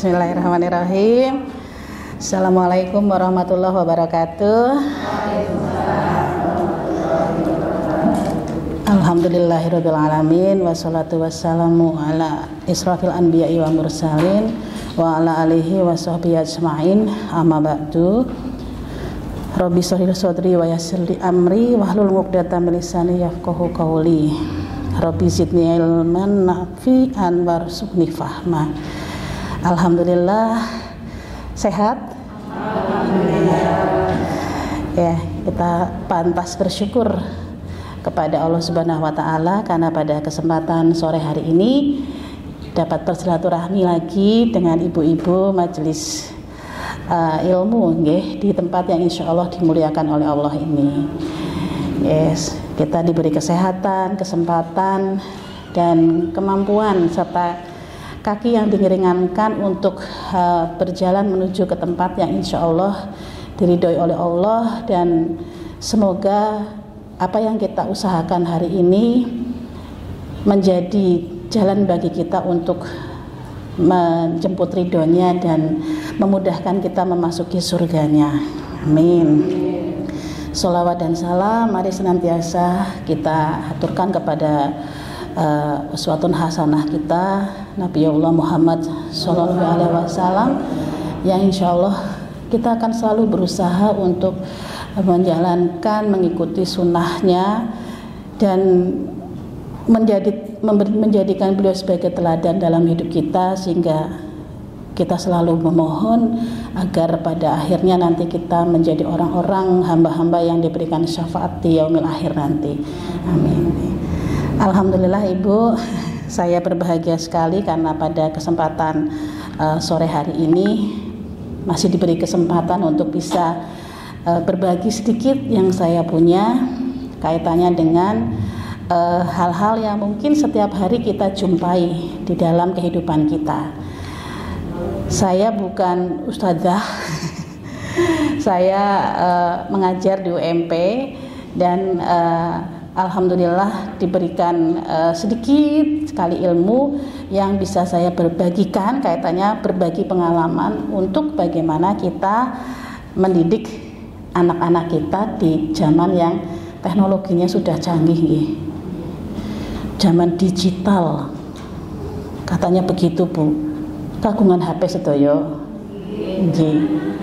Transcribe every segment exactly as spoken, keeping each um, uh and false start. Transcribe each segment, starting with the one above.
Bismillahirrahmanirrahim. Assalamualaikum warahmatullahi wabarakatuh. Alhamdulillahirabbil alamin wassalatu wassalamu ala israfil anbiya'i wa mursalin wa ala alihi wa sahbihi ajma'in. Amma ba'du. Rabbi shrah li sadri wa yassir li amri wahlul 'uqdatam min lisani yafqahu qawli. Rabbi zidni ilman nafi'an warzuqni fahma. Alhamdulillah sehat. Alhamdulillah. Ya, kita pantas bersyukur kepada Allah Subhanahu wa taala karena pada kesempatan sore hari ini dapat bersilaturahmi lagi dengan ibu-ibu majelis uh, ilmu nggih, di tempat yang insya Allah dimuliakan oleh Allah ini. Yes, kita diberi kesehatan, kesempatan dan kemampuan serta kaki yang diringankan untuk uh, berjalan menuju ke tempat yang insya Allah diridhoi oleh Allah, dan semoga apa yang kita usahakan hari ini menjadi jalan bagi kita untuk menjemput ridhonya dan memudahkan kita memasuki surganya. Amin. Sholawat dan salam mari senantiasa kita aturkan kepada uh, uswatun hasanah kita Nabiullah Muhammad Shallallahu Alaihi Wasallam, yang insya Allah kita akan selalu berusaha untuk menjalankan, mengikuti sunnahnya dan menjadi, menjadikan beliau sebagai teladan dalam hidup kita, sehingga kita selalu memohon agar pada akhirnya nanti kita menjadi orang-orang hamba-hamba yang diberikan syafaat di yaumil akhir nanti. Amin. Alhamdulillah Ibu, saya berbahagia sekali karena pada kesempatan uh, sore hari ini masih diberi kesempatan untuk bisa uh, berbagi sedikit yang saya punya kaitannya dengan uh, hal-hal yang mungkin setiap hari kita jumpai di dalam kehidupan kita. Saya bukan ustadzah, saya uh, mengajar di U M P dan uh, alhamdulillah diberikan uh, sedikit sekali ilmu yang bisa saya berbagikan, kaitannya berbagi pengalaman untuk bagaimana kita mendidik anak-anak kita di zaman yang teknologinya sudah canggih, gitu. Zaman digital, katanya begitu Bu. Kagungan H P sedoyo. Nggih.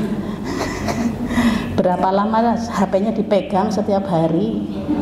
Berapa lama H P-nya dipegang setiap hari?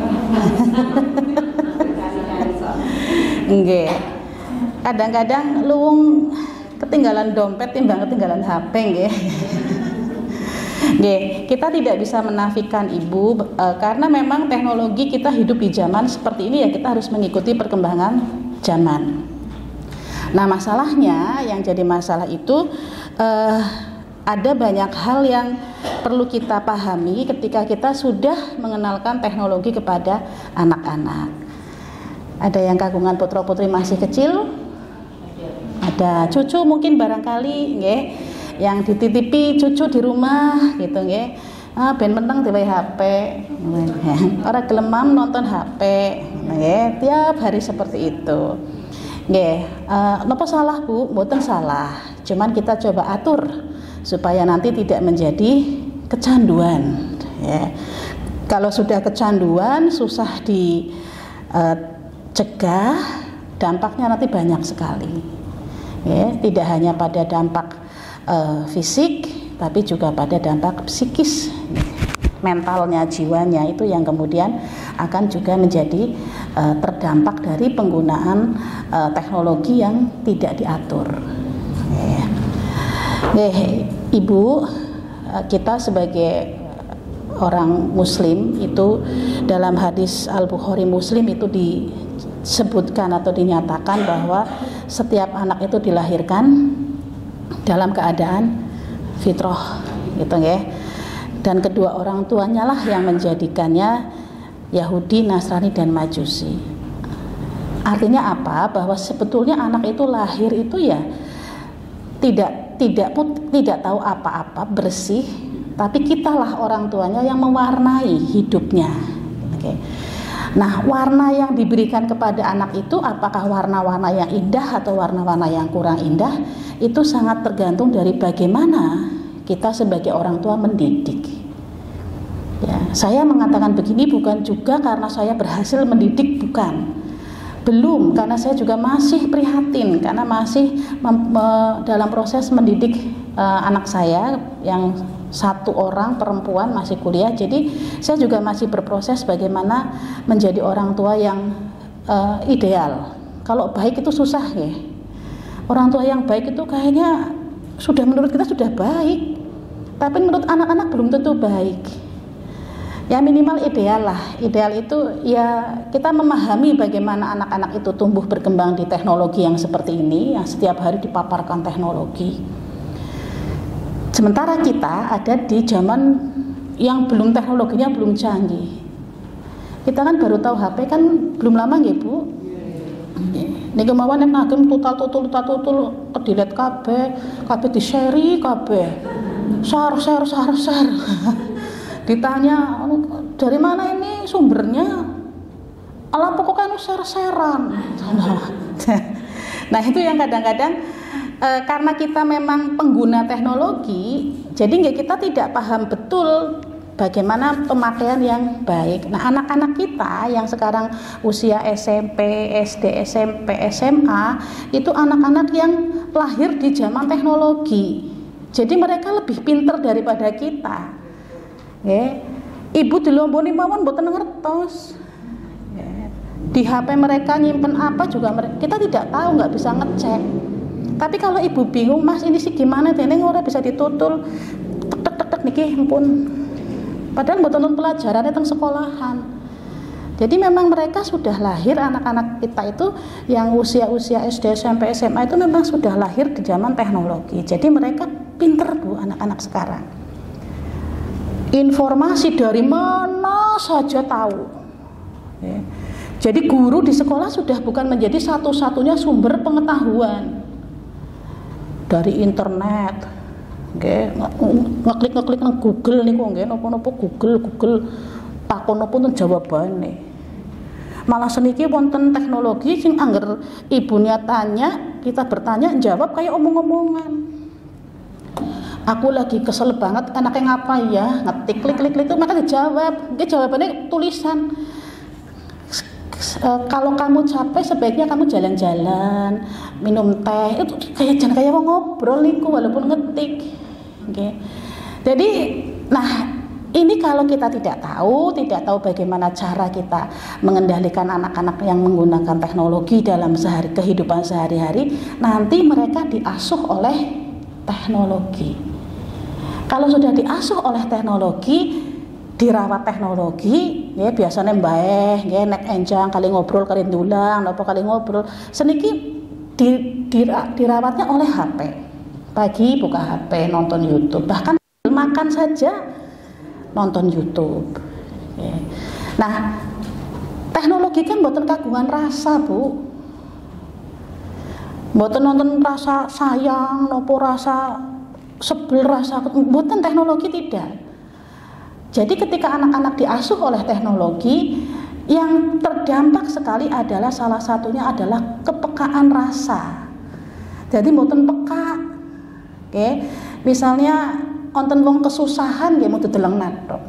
Nggih. Kadang-kadang luwung ketinggalan dompet timbang ketinggalan H P nggih. Nggih, kita tidak bisa menafikan Ibu e, karena memang teknologi kita hidup di zaman seperti ini, ya kita harus mengikuti perkembangan zaman. Nah, masalahnya yang jadi masalah itu eh, ada banyak hal yang perlu kita pahami ketika kita sudah mengenalkan teknologi kepada anak-anak. Ada yang kagungan putra-putri masih kecil, ada cucu mungkin barangkali nggih, yang dititipi cucu di rumah gitu nggih. Ah, ben menteng dhewe H P. Ora gelemam nonton H P nggih, tiap hari seperti itu. Nggih, uh, napa salah Bu? Mboten salah. Cuman kita coba atur supaya nanti tidak menjadi kecanduan. Ya. Kalau sudah kecanduan, susah dicegah, dampaknya nanti banyak sekali. Ya, tidak hanya pada dampak uh, fisik, tapi juga pada dampak psikis, mentalnya, jiwanya itu yang kemudian akan juga menjadi uh, terdampak dari penggunaan uh, teknologi yang tidak diatur. Yeah. Yeah, Ibu, uh, kita sebagai orang Muslim itu dalam hadis Al-Bukhari Muslim itu disebutkan atau dinyatakan bahwa setiap anak itu dilahirkan dalam keadaan fitrah, gitu ya. Dan kedua orang tuanya lah yang menjadikannya Yahudi, Nasrani, dan Majusi. Artinya apa? Bahwa sebetulnya anak itu lahir itu ya tidak tidak tidak tahu apa-apa, bersih, tapi kitalah orang tuanya yang mewarnai hidupnya. Oke. Nah, warna yang diberikan kepada anak itu apakah warna-warna yang indah atau warna-warna yang kurang indah, itu sangat tergantung dari bagaimana kita sebagai orang tua mendidik. Ya, saya mengatakan begini bukan juga karena saya berhasil mendidik, bukan. Belum, karena saya juga masih prihatin karena masih mem, me, dalam proses mendidik uh, anak saya yang satu orang perempuan masih kuliah. Jadi saya juga masih berproses bagaimana menjadi orang tua yang uh, ideal. Kalau baik itu susah ya. Orang tua yang baik itu kayaknya sudah menurut kita sudah baik, tapi menurut anak-anak belum tentu baik. Ya minimal ideal lah. Ideal itu ya kita memahami bagaimana anak-anak itu tumbuh berkembang di teknologi yang seperti ini, yang setiap hari dipaparkan teknologi. Sementara kita ada di zaman yang belum teknologinya belum canggih. Kita kan baru tahu H P kan belum lama nggih, Bu. Niki mawon nek ngagem tutal-tutul tutal-tutul kedilet kabeh, kabeh di-share kabeh. Share-share share-share. Ditanya dari mana ini sumbernya? Ala pokoknya share-sharean. Nah, itu yang kadang-kadang e, karena kita memang pengguna teknologi, jadi nggak kita tidak paham betul bagaimana pemakaian yang baik. Nah, anak-anak kita yang sekarang usia S M P, S D, S M P, S M A itu anak-anak yang lahir di zaman teknologi. Jadi mereka lebih pintar daripada kita. Ya. Ibu dilomboni mawon mboten ngertos. Ya. Di H P mereka nyimpen apa juga mereka, kita tidak tahu, nggak bisa ngecek. Tapi kalau ibu bingung, Mas ini sih gimana, ini ora bisa ditutul tek tek tek tek niki ampun. Padahal mboten nonton pelajaran teng sekolahan. Jadi memang mereka sudah lahir, anak-anak kita itu yang usia-usia S D, S M P, S M A itu memang sudah lahir di zaman teknologi. Jadi mereka pinter, Bu, anak-anak sekarang. Informasi dari mana saja tahu. Ya. Jadi guru di sekolah sudah bukan menjadi satu-satunya sumber pengetahuan. Dari internet, nggih, ngeklik-ngeklik nang Google niku nggih, napa-napa Google, Google takon napa ten jawabane. Malah seniki wonten teknologi sing angger ibunya tanya, kita bertanya jawab kayak omong-omongan. Aku lagi kesel banget, anaknya ngapa ya, ngetik klik-klik itu maka dijawab, nggih jawabannya tulisan. E, kalau kamu capek sebaiknya kamu jalan-jalan, minum teh, itu kayak jangan kayak mau ngobrol niku walaupun ngetik. Okay. Jadi, nah ini kalau kita tidak tahu, tidak tahu bagaimana cara kita mengendalikan anak-anak yang menggunakan teknologi dalam sehari kehidupan sehari-hari, nanti mereka diasuh oleh teknologi. Kalau sudah diasuh oleh teknologi, dirawat teknologi, ya biasanya mbae, ya nek enjang kali ngobrol kali ndulang, napa kali ngobrol, seniki di, di, dirawatnya oleh H P. Pagi buka H P, nonton YouTube, bahkan makan saja nonton YouTube. Ya. Nah, teknologi kan mboten kagungan rasa, Bu. Mboten nonton rasa sayang, nopo rasa sebel, rasa mboten, teknologi tidak. Jadi ketika anak-anak diasuh oleh teknologi, yang terdampak sekali adalah salah satunya adalah kepekaan rasa. Jadi mboten peka. Oke, misalnya wonten wong kesusahan nggih mau dedeleng natok.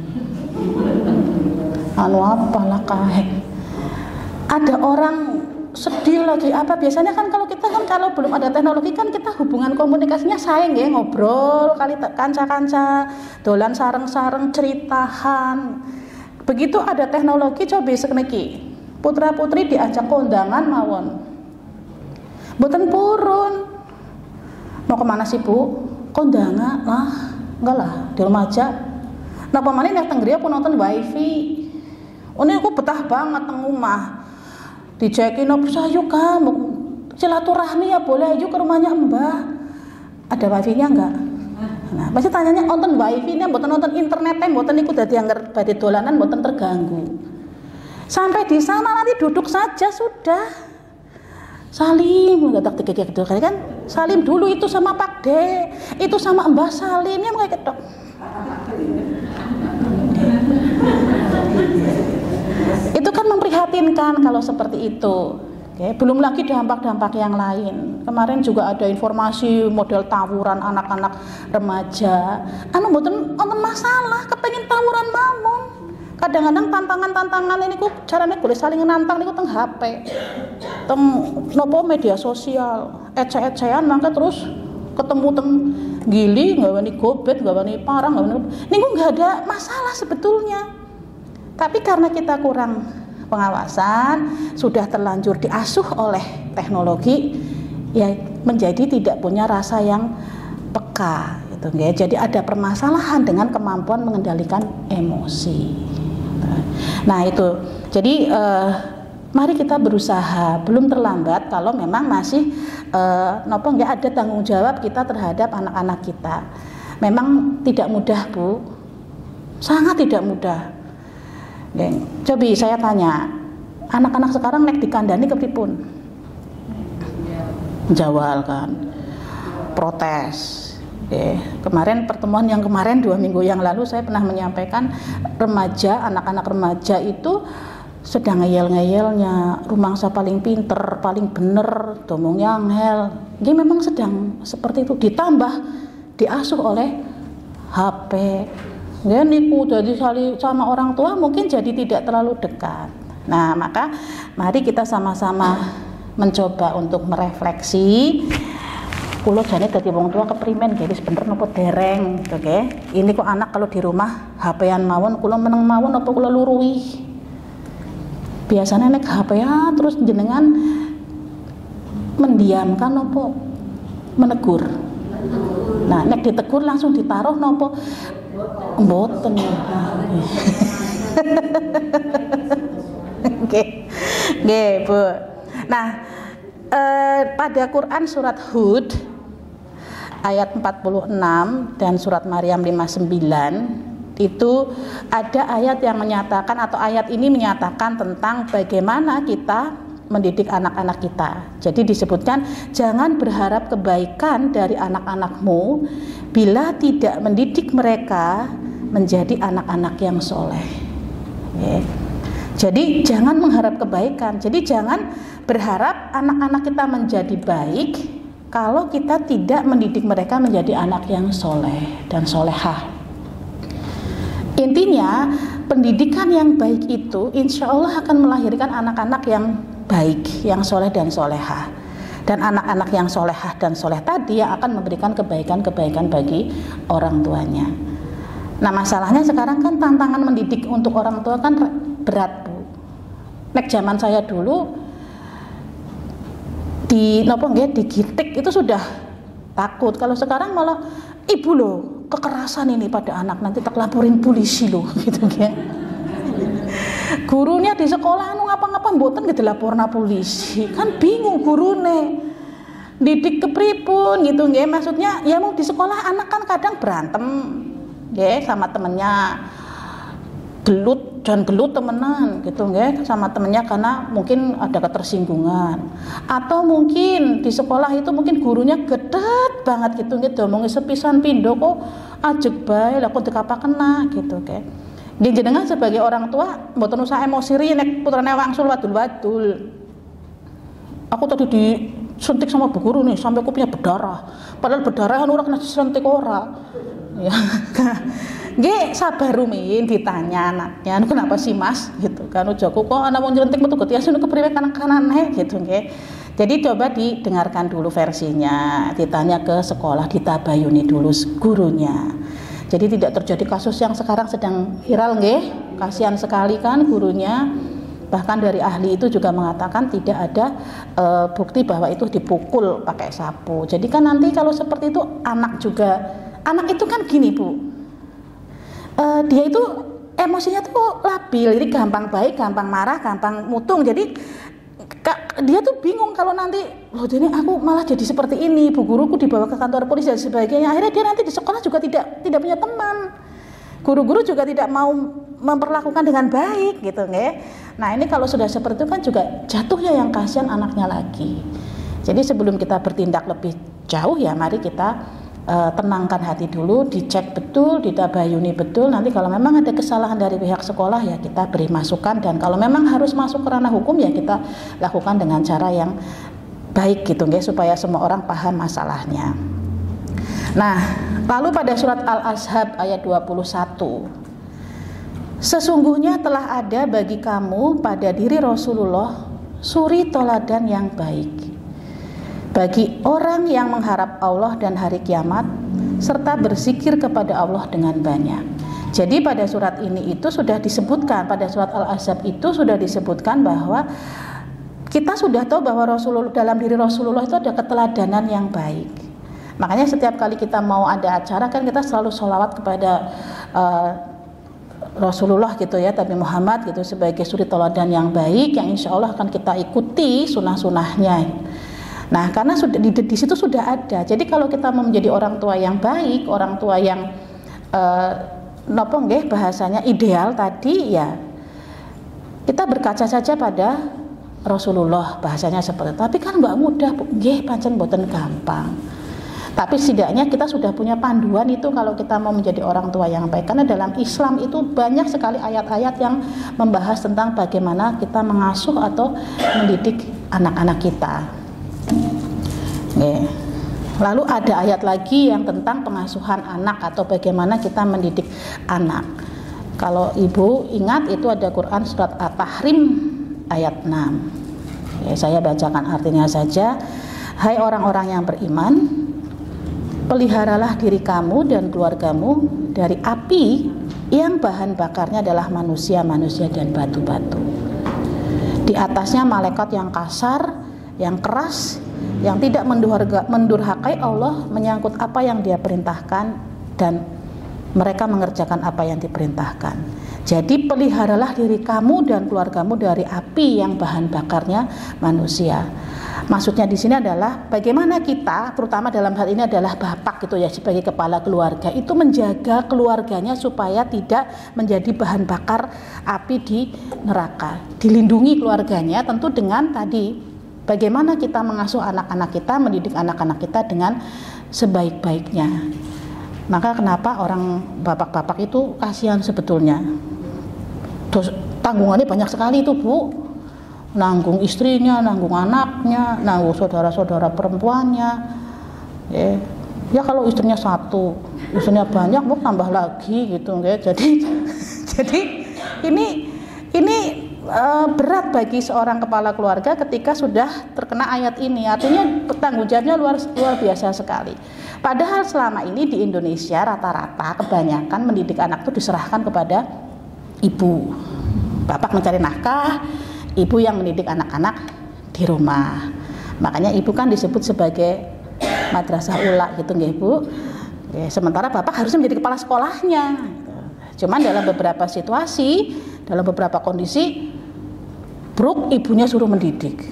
Anu apalah kae. Ada orang sedih lagi apa, biasanya kan kalau kita kan kalau belum ada teknologi kan kita hubungan komunikasinya sayang ya, ngobrol kali kanca-kanca, dolan sareng-sareng ceritahan. Begitu ada teknologi coba sekniki putra putri diajak kondangan mawon mboten purun. Mau kemana sih, Bu? Kondangan lah, enggak lah di rumah aja. Nah pamane nek teng griya pun nonton wifi. Ini aku betah banget teng rumah. Dicekin apa sayu kamu silaturahmi ya boleh, ayo ke rumahnya Mbah. Ada wifi-nya enggak? Nah, pasti tanyanya nonton wifi-nya, mboten nonton internetnya, mboten niku dadi angger badhe dolanan mboten terganggu. Sampai di sana nanti duduk saja sudah. Salim, enggak tak tiga-tiga kan? Salim dulu itu sama Pak De, itu sama Mbah Salimnya kayak ketok. Itu kan memprihatinkan kalau seperti itu. Oke, belum lagi dampak-dampak yang lain. Kemarin juga ada informasi model tawuran anak-anak remaja. Anu mboten wonten masalah, kepengin tawuran mawon. Kadang-kadang tantangan-tantangan ini ku carane boleh saling nantang niku teng H P. Teng nopo media sosial, ece-ecean mangke terus ketemu teng gili, ngawani gobet, ngawani parang, ngawani niku enggak ada masalah sebetulnya. Tapi karena kita kurang pengawasan, sudah terlanjur diasuh oleh teknologi, ya menjadi tidak punya rasa yang peka gitu ya. Jadi ada permasalahan dengan kemampuan mengendalikan emosi. Nah itu, jadi eh, mari kita berusaha, belum terlambat kalau memang masih eh, nopo nggak ada tanggung jawab kita terhadap anak-anak kita. Memang tidak mudah Bu, sangat tidak mudah. Coba saya tanya, anak-anak sekarang nek dikandani kepripun? Jawal kan, protes. Oke. Kemarin pertemuan yang kemarin dua minggu yang lalu saya pernah menyampaikan remaja, anak-anak remaja itu sedang ngeyel-ngeyelnya, rumangsa paling pinter, paling bener, domongnya angel. Dia memang sedang seperti itu, ditambah diasuh oleh H P. Ya niku jadi sama orang tua mungkin jadi tidak terlalu dekat. Nah maka mari kita sama-sama mencoba untuk merefleksi. Kulo jane dadi wong tua keprimen guys, bener napa dereng gitu ke. Ini kok anak kalau di rumah H P-an mawon, kulo meneng mawon apa kulo luruhi. Biasanya nek H P-an terus jenengan mendiamkan apa menegur. Nah nek ditegur langsung ditaruh napa mboten. Oke. Nggih, Bu. Nah, eh, pada Quran surat Hud ayat empat puluh enam dan surat Maryam lima puluh sembilan itu ada ayat yang menyatakan atau ayat ini menyatakan tentang bagaimana kita mendidik anak-anak kita. Jadi disebutkan jangan berharap kebaikan dari anak-anakmu bila tidak mendidik mereka menjadi anak-anak yang soleh. Ya. Jadi jangan mengharap kebaikan. Jadi jangan berharap anak-anak kita menjadi baik kalau kita tidak mendidik mereka menjadi anak yang soleh dan solehah. Intinya pendidikan yang baik itu insya Allah akan melahirkan anak-anak yang baik, yang soleh dan solehah. Dan anak-anak yang solehah dan soleh tadi yang akan memberikan kebaikan-kebaikan bagi orang tuanya. Nah masalahnya sekarang kan tantangan mendidik untuk orang tua kan berat Bu. Nek zaman saya dulu di nopo nggih digitik itu sudah takut. Kalau sekarang malah ibu loh kekerasan ini pada anak nanti tak laporin polisi loh gitu ya. Gurunya di sekolah anu ngapa-ngapa mboten dilaporna polisi. Kan bingung gurune. Didik kepripun gitu nggih. Maksudnya ya mau di sekolah anak kan kadang berantem nggih sama temennya. Gelut dan gelut temenan gitu nggih sama temennya karena mungkin ada ketersinggungan. Atau mungkin di sekolah itu mungkin gurunya gedet banget gitu nggih domongi sepisan pindho kok ajeg bae lha kok dikapakena gitu nggih. Nggih jenengan sebagai orang tua mboten usah emosi ri nek putrane wangsul wadul-wadul. Aku tadi disuntik sama bu guru nih sampai kupingnya berdarah. Padahal berdarah kan ora kena disuntik ora. Ya. Nggih sabar rumiyin ditanya anaknya, "Kenapa sih Mas?" gitu kan. Ujaku kok ana wong nylentik metu getias niku kepriwe kanan-kanane gitu nggih. Jadi coba didengarkan dulu versinya, ditanya ke sekolah, ditabayuni dulu gurunya. Jadi tidak terjadi kasus yang sekarang sedang viral nggih. Kasihan sekali kan gurunya. Bahkan dari ahli itu juga mengatakan tidak ada e, bukti bahwa itu dipukul pakai sapu. Jadi kan nanti kalau seperti itu anak juga, anak itu kan gini Bu. Uh, dia itu emosinya tuh labil, jadi gampang baik, gampang marah, gampang mutung. Jadi kak, dia tuh bingung kalau nanti, loh jadi aku malah jadi seperti ini, bu guruku dibawa ke kantor polisi dan sebagainya. Akhirnya dia nanti di sekolah juga tidak tidak punya teman. Guru-guru juga tidak mau memperlakukan dengan baik gitu nggih. Nah ini kalau sudah seperti itu kan juga jatuhnya yang kasihan anaknya lagi. Jadi sebelum kita bertindak lebih jauh ya mari kita uh, tenangkan hati dulu, dicek betul, ditabayuni betul. Nanti kalau memang ada kesalahan dari pihak sekolah ya kita beri masukan, dan kalau memang harus masuk ke ranah hukum ya kita lakukan dengan cara yang baik gitu nggih, supaya semua orang paham masalahnya. Nah, lalu pada surat Al-Ahzab ayat dua puluh satu, sesungguhnya telah ada bagi kamu pada diri Rasulullah suri toladan yang baik bagi orang yang mengharap Allah dan hari kiamat serta berzikir kepada Allah dengan banyak. Jadi pada surat ini itu sudah disebutkan, pada surat Al-Ahzab itu sudah disebutkan bahwa kita sudah tahu bahwa Rasulullah, dalam diri Rasulullah itu ada keteladanan yang baik. Makanya setiap kali kita mau ada acara kan kita selalu sholawat kepada uh, Rasulullah gitu ya, Nabi Muhammad gitu, sebagai suri teladan yang baik yang insya Allah akan kita ikuti sunah-sunahnya. Nah, karena sudah di, di situ sudah ada. Jadi kalau kita mau menjadi orang tua yang baik, orang tua yang uh, nopo nggih bahasanya ideal tadi ya, kita berkaca saja pada Rasulullah, bahasanya seperti itu. Tapi kan nggak mudah, nggih pancen mboten gampang. Tapi setidaknya kita sudah punya panduan itu kalau kita mau menjadi orang tua yang baik. Karena dalam Islam itu banyak sekali ayat-ayat yang membahas tentang bagaimana kita mengasuh atau mendidik anak-anak kita. Nih. Lalu ada ayat lagi yang tentang pengasuhan anak atau bagaimana kita mendidik anak. Kalau ibu ingat itu ada Quran surat At-Tahrim ayat enam. Ya, saya bacakan artinya saja. Hai orang-orang yang beriman, peliharalah diri kamu dan keluargamu dari api yang bahan bakarnya adalah manusia-manusia dan batu-batu. Di atasnya malaikat yang kasar, yang keras, yang tidak mendurhakai Allah, menyangkut apa yang Dia perintahkan dan mereka mengerjakan apa yang diperintahkan. Jadi peliharalah diri kamu dan keluargamu dari api yang bahan bakarnya manusia. Maksudnya di sini adalah bagaimana kita, terutama dalam hal ini adalah bapak gitu ya, sebagai kepala keluarga, itu menjaga keluarganya supaya tidak menjadi bahan bakar api di neraka. Dilindungi keluarganya tentu dengan tadi bagaimana kita mengasuh anak-anak kita, mendidik anak-anak kita dengan sebaik-baiknya. Maka kenapa orang bapak-bapak itu kasihan sebetulnya. Terus tanggungannya banyak sekali itu Bu. Nanggung istrinya, nanggung anaknya, nanggung saudara-saudara perempuannya. Ya, ya kalau istrinya satu, istrinya banyak mau tambah lagi gitu ya. Jadi jadi ini ini uh, berat bagi seorang kepala keluarga ketika sudah terkena ayat ini. Artinya tanggung jawabnya luar luar biasa sekali. Padahal selama ini di Indonesia rata-rata kebanyakan mendidik anak itu diserahkan kepada ibu. Bapak mencari nafkah, ibu yang mendidik anak-anak di rumah. Makanya ibu kan disebut sebagai madrasah ula gitu nggih Bu. Ya, sementara bapak harusnya menjadi kepala sekolahnya. Cuman dalam beberapa situasi, dalam beberapa kondisi, bruk ibunya suruh mendidik.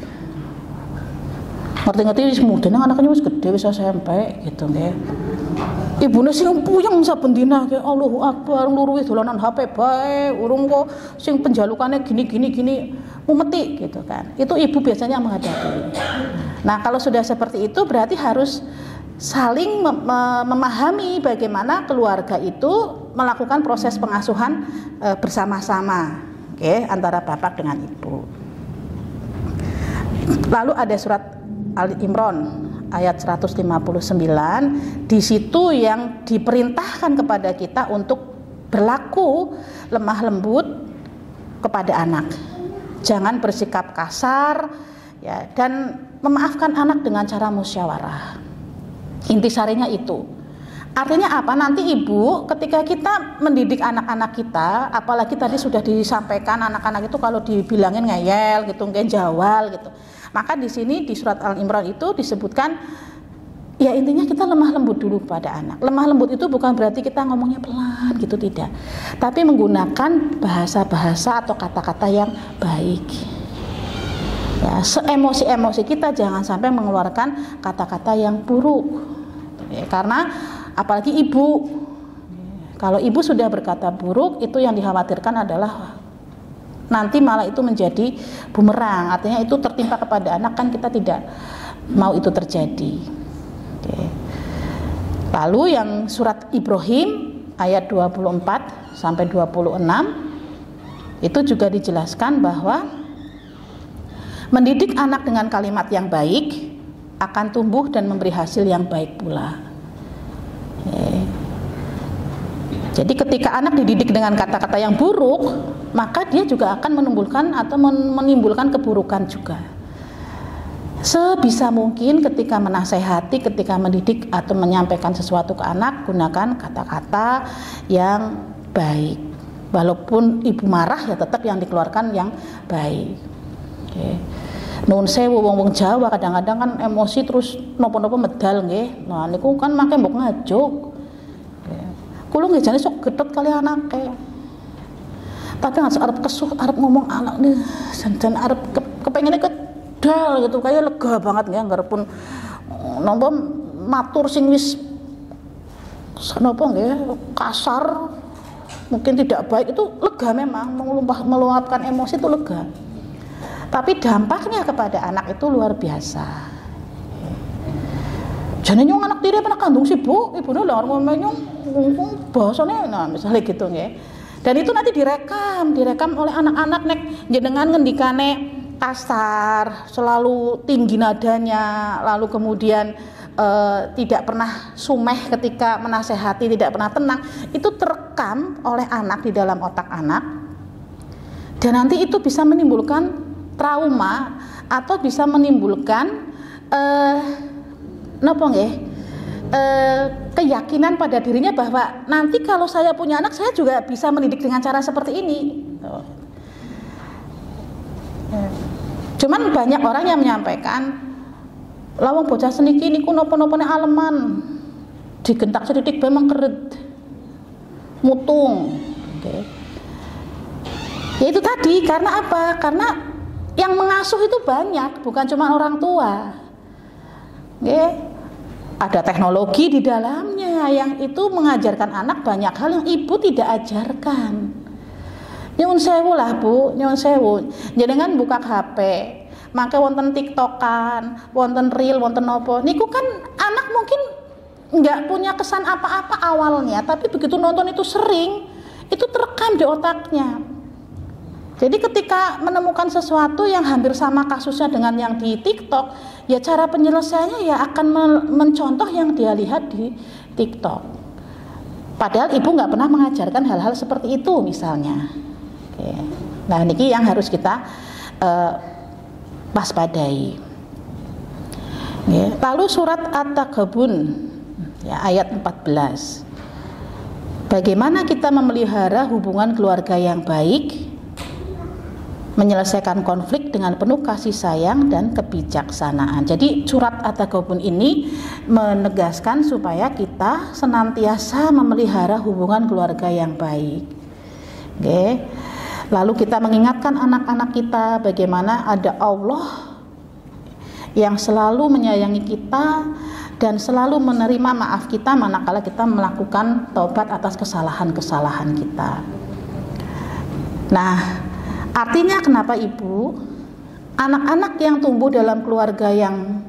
Ngerti-ngerti wis mudeng anaknya wis gede wis S M P gitu nggih. Ibune sing puyeng saben dina ke Allahu Akbar nglurui dolanan H P bae, urung kok sing penjalukane gini-gini gini mumeti gitu kan. Itu ibu biasanya menghadapi. Nah, kalau sudah seperti itu berarti harus saling mem memahami bagaimana keluarga itu melakukan proses pengasuhan e, bersama-sama, oke, okay, antara bapak dengan ibu. Lalu ada surat Ali Imran ayat seratus lima puluh sembilan, di situ yang diperintahkan kepada kita untuk berlaku lemah lembut kepada anak. Jangan bersikap kasar ya, dan memaafkan anak dengan cara musyawarah. Intisarinya itu. Artinya apa? Nanti ibu ketika kita mendidik anak-anak kita, apalagi tadi sudah disampaikan anak-anak itu kalau dibilangin ngeyel gitu, nggak jawal gitu. Maka di sini di surat Al-Imran itu disebutkan ya intinya kita lemah lembut dulu kepada anak. Lemah lembut itu bukan berarti kita ngomongnya pelan gitu, tidak. Tapi menggunakan bahasa-bahasa atau kata-kata yang baik. Ya, se-emosi-emosi kita jangan sampai mengeluarkan kata-kata yang buruk. Ya, karena apalagi ibu, kalau ibu sudah berkata buruk, itu yang dikhawatirkan adalah nanti malah itu menjadi bumerang. Artinya itu tertimpa kepada anak, kan kita tidak mau itu terjadi. Oke. Lalu yang surat Ibrahim ayat dua puluh empat sampai dua puluh enam itu juga dijelaskan bahwa mendidik anak dengan kalimat yang baik akan tumbuh dan memberi hasil yang baik pula. Jadi ketika anak dididik dengan kata-kata yang buruk, maka dia juga akan menimbulkan atau menimbulkan keburukan juga. Sebisa mungkin ketika menasehati, ketika mendidik atau menyampaikan sesuatu ke anak, gunakan kata-kata yang baik. Walaupun ibu marah, ya tetap yang dikeluarkan yang baik. Oke. Nuwun sewu, wong-wong Jawa kadang-kadang kan emosi terus nopo-nopo medal nggih. Nah niku kan make mbok ngajuk. Kulo nggih jane sok gedhet kali anake. Tapi nggak arep kesuh, arep ngomong anak nih, dan arep ke, kepengennya kedal gitu, kayak lega banget nggih, nggak pun nopo matur sing wis nopo nggih kasar, mungkin tidak baik itu lega memang, meluapkan emosi itu lega. Tapi dampaknya kepada anak itu luar biasa. Jane nyong anak tiri pernah kandung si bu, ibune lho ngomong nyong bahasane, nah misalnya gitu nggih. Dan itu nanti direkam, direkam oleh anak-anak nek jenengan ngendikane kasar, selalu tinggi nadanya, lalu kemudian e, tidak pernah sumeh ketika menasehati, tidak pernah tenang, itu terekam oleh anak di dalam otak anak. Dan nanti itu bisa menimbulkan trauma atau bisa menimbulkan eh napa nggih? Eh, keyakinan pada dirinya bahwa nanti kalau saya punya anak saya juga bisa mendidik dengan cara seperti ini. Cuman banyak orang yang menyampaikan lawang bocah seniki niku napa-napane aleman, digentak sedidik memang keret, mutung. Oke. Ya itu tadi, karena apa? Karena yang mengasuh itu banyak, bukan cuma orang tua. Oke. Ada teknologi di dalamnya yang itu mengajarkan anak banyak hal yang ibu tidak ajarkan. Nyuwun sewu lah Bu, nyuwun sewu. Jenengan buka H P, maka wonten TikTokan, wonten reel, wonten nopo. Niku kan anak mungkin nggak punya kesan apa-apa awalnya, tapi begitu nonton itu sering, itu terekam di otaknya. Jadi ketika menemukan sesuatu yang hampir sama kasusnya dengan yang di TikTok, ya cara penyelesaiannya ya akan mencontoh yang dia lihat di TikTok. Padahal ibu nggak pernah mengajarkan hal-hal seperti itu misalnya. Oke. Nah ini yang harus kita uh, waspadai. Oke. Lalu surat At-Taghabun ya, ayat empat belas. Bagaimana kita memelihara hubungan keluarga yang baik, menyelesaikan konflik dengan penuh kasih sayang dan kebijaksanaan. Jadi surat At-Taghabun ini menegaskan supaya kita senantiasa memelihara hubungan keluarga yang baik. Oke. Lalu kita mengingatkan anak-anak kita bagaimana ada Allah yang selalu menyayangi kita dan selalu menerima maaf kita manakala kita melakukan taubat atas kesalahan-kesalahan kita. Nah, artinya kenapa ibu, anak-anak yang tumbuh dalam keluarga yang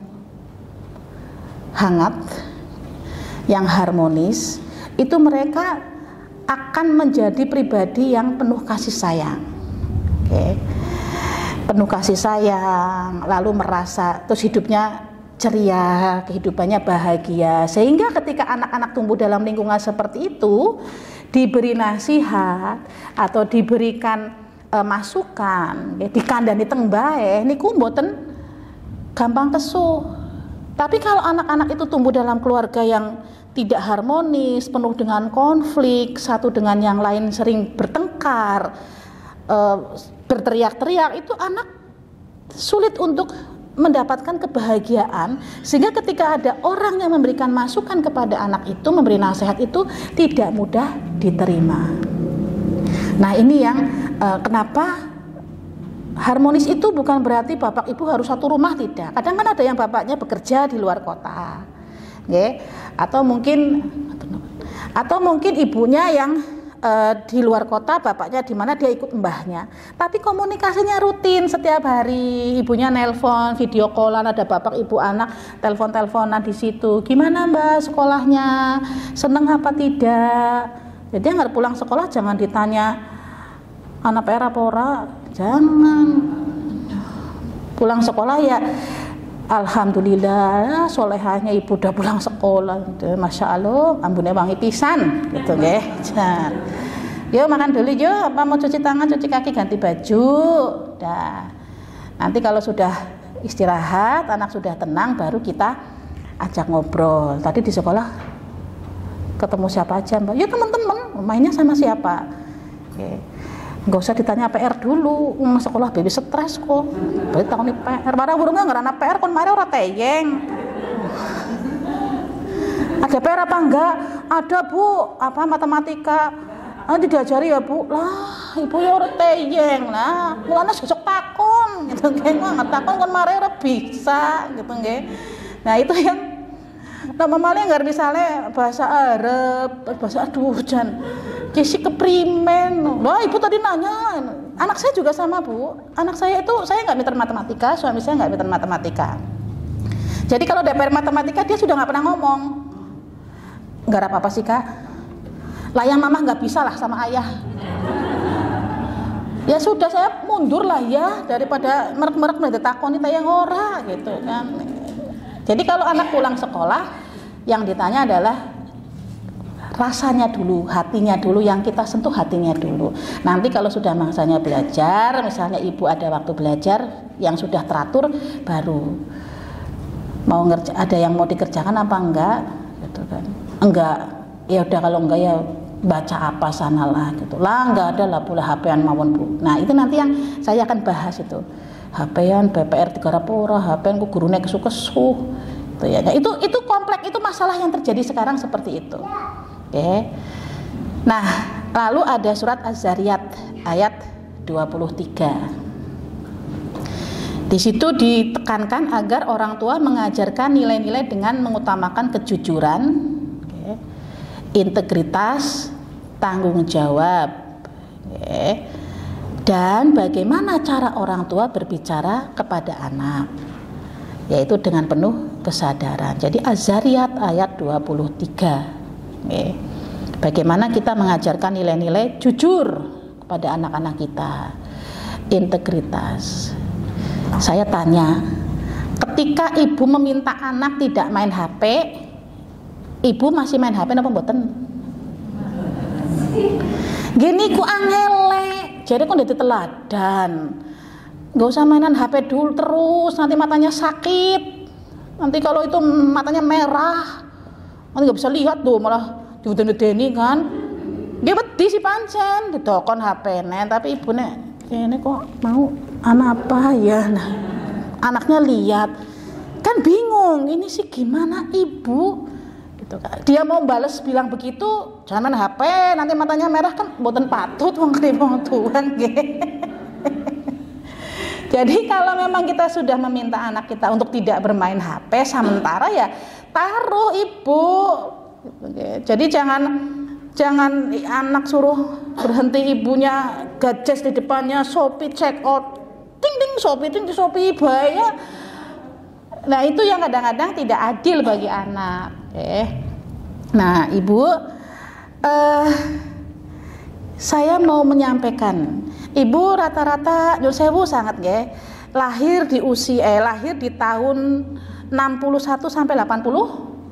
hangat, yang harmonis, itu mereka akan menjadi pribadi yang penuh kasih sayang. Oke. Penuh kasih sayang, lalu merasa terus hidupnya ceria, kehidupannya bahagia. Sehingga ketika anak-anak tumbuh dalam lingkungan seperti itu, diberi nasihat atau diberikan masukan, dikandani teng bae niku mboten gampang kesuh. Tapi kalau anak-anak itu tumbuh dalam keluarga yang tidak harmonis, penuh dengan konflik, satu dengan yang lain sering bertengkar, e, berteriak-teriak, itu anak sulit untuk mendapatkan kebahagiaan. Sehingga ketika ada orang yang memberikan masukan kepada anak itu, memberi nasihat itu tidak mudah diterima. Nah ini yang uh, kenapa harmonis itu bukan berarti bapak ibu harus satu rumah, tidak. Kadang kan ada yang bapaknya bekerja di luar kota, okay? atau mungkin atau mungkin ibunya yang uh, di luar kota, bapaknya di mana, dia ikut mbahnya. Tapi komunikasinya rutin setiap hari. Ibunya nelpon, video callan, ada bapak ibu anak telepon-teleponan di situ. Gimana Mbak sekolahnya? Seneng apa tidak? Jadi nggak pulang sekolah jangan ditanya anak P R apa ora, jangan. Pulang sekolah ya alhamdulillah solehahnya ibu udah pulang sekolah, masya Allah, ambune wangi pisan, gitu nggih. Yuk makan dulu yuk, apa mau cuci tangan, cuci kaki, ganti baju. Dah. Nanti kalau sudah istirahat, anak sudah tenang, baru kita ajak ngobrol. Tadi di sekolah ketemu siapa aja Mbak? Ya teman-teman, mainnya sama siapa? Oke. Nggak usah ditanya P R dulu, um, sekolah baby stres kok. Berarti tahun ini P R, padahal burungnya nggak ada P R, kon mari ora teyeng. Ada P R apa enggak? Ada Bu, apa matematika? Ah, diajari ya Bu. Lah, ibu ya ora teyeng lah. Mulane sesuk takon, gitu nggih. Nggak takon kon mari ora bisa, gitu nggih. Nah, itu yang nah mamanya nggak misalnya bahasa Arab, bahasa aduh jan kisi keprimen. Wah ibu tadi nanya, anak saya juga sama Bu. Anak saya itu, saya nggak pintar matematika, suami saya nggak pintar matematika. Jadi kalau D P R matematika dia sudah nggak pernah ngomong. Nggak ada apa-apa sih Kak. Lah yang mama nggak bisa lah sama ayah. Ya sudah saya mundur lah ya daripada merek-merek udah ditakoni tayang ora gitu kan. Jadi kalau anak pulang sekolah yang ditanya adalah rasanya dulu, hatinya dulu, yang kita sentuh hatinya dulu. Nanti kalau sudah mangsanya belajar, misalnya ibu ada waktu belajar yang sudah teratur, baru mau ngerja, ada yang mau dikerjakan apa enggak, gitu kan? Enggak, ya udah kalau enggak ya baca apa sanalah gitu. Lah enggak ada lah pula H P-an mawon Bu. Nah itu nanti yang saya akan bahas itu. H P-an, B P R tiga rapora, H P-an ku gurune kesu-kesu. Itu ya. Nah, itu itu kompleks, itu masalah yang terjadi sekarang seperti itu. Oke. Nah, lalu ada surat Az-Zariyat ayat dua puluh tiga. Di situ ditekankan agar orang tua mengajarkan nilai-nilai dengan mengutamakan kejujuran, oke, integritas, tanggung jawab, oke, dan bagaimana cara orang tua berbicara kepada anak, yaitu dengan penuh kesadaran. Jadi Az-Zariyat ayat dua puluh tiga. Oke. Bagaimana kita mengajarkan nilai-nilai jujur kepada anak-anak kita, integritas. Saya tanya, ketika ibu meminta anak tidak main H P, ibu masih main H P apa mboten? Gini ku angele, jadi kok udah teladan. Gak usah mainan H P dulu terus, nanti matanya sakit. Nanti kalau itu matanya merah, nanti gak bisa lihat tuh, malah diuden-udeni kan. Dia beti si pancen, didokon H P-nya, tapi ibunya ini kok mau anak apa ya? Nah, anaknya lihat, kan bingung, ini sih gimana ibu? Gitu kan. Dia mau bales bilang begitu, jangan main H P, nanti matanya merah kan, boten patut wong wong tuan nggih. Jadi kalau memang kita sudah meminta anak kita untuk tidak bermain H P sementara, ya taruh ibu. Jadi jangan jangan anak suruh berhenti ibunya gadget di depannya, Shopee check out, ting ting Shopee ting Shopee bahaya. Nah itu yang kadang-kadang tidak adil bagi anak. Eh, nah ibu, eh, saya mau menyampaikan. Ibu rata-rata Nyun Sewu sangat nggih, lahir di usia eh, lahir di tahun enam puluh satu sampai delapan puluh.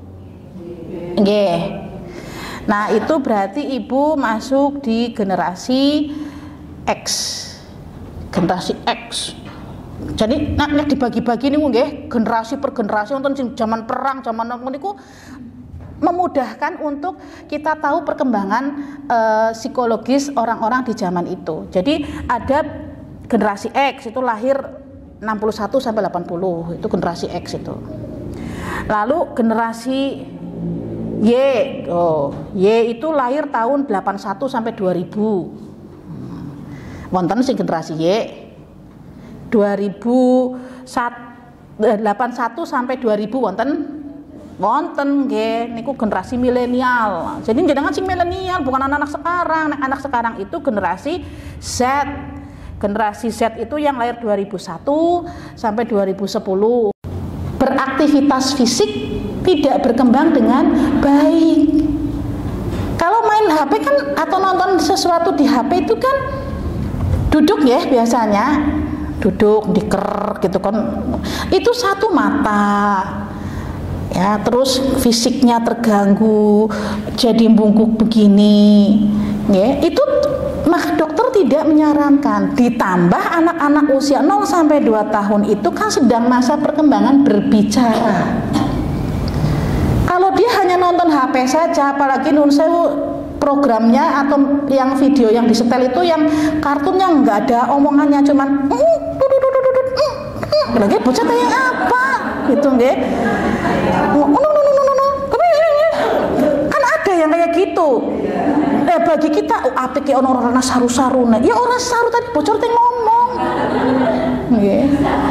Nggih. Nah, itu berarti ibu masuk di generasi X. Generasi X. Jadi nek nah, dibagi-bagi niku nggih, generasi per generasi wonten sing zaman perang, zaman niku memudahkan untuk kita tahu perkembangan e, psikologis orang-orang di zaman itu. Jadi ada generasi X itu lahir enam puluh satu sampai delapan puluh, itu generasi X itu. Lalu generasi Y, oh, Y itu lahir tahun delapan puluh satu sampai dua ribu. Wonten sing generasi Y dua ribu delapan puluh satu sampai dua ribu wonten wonten nggih niku generasi milenial. Jadi jenengan sing milenial bukan anak-anak sekarang. Anak-anak sekarang itu generasi Z. Generasi Z itu yang lahir dua ribu satu sampai dua ribu sepuluh. Beraktivitas fisik tidak berkembang dengan baik. Kalau main H P kan atau nonton sesuatu di H P itu kan duduk ya biasanya. Duduk diker gitu kan. Itu satu mata. Ya, terus fisiknya terganggu, jadi bungkuk begini. Ya, itu maka dokter tidak menyarankan. Ditambah anak-anak usia nol sampai dua tahun itu kan sedang masa perkembangan berbicara. Kalau dia hanya nonton H P saja, apalagi nun sewu programnya atau yang video yang disetel itu yang kartunnya nggak ada omongannya, cuman lagi bocah kayak apa gitu nggih. Kan ada yang kayak gitu. Eh bagi kita oh, apik ya ono ora saru-sarune. Ya ora saru tadi bocor teh ngomong. Nggih.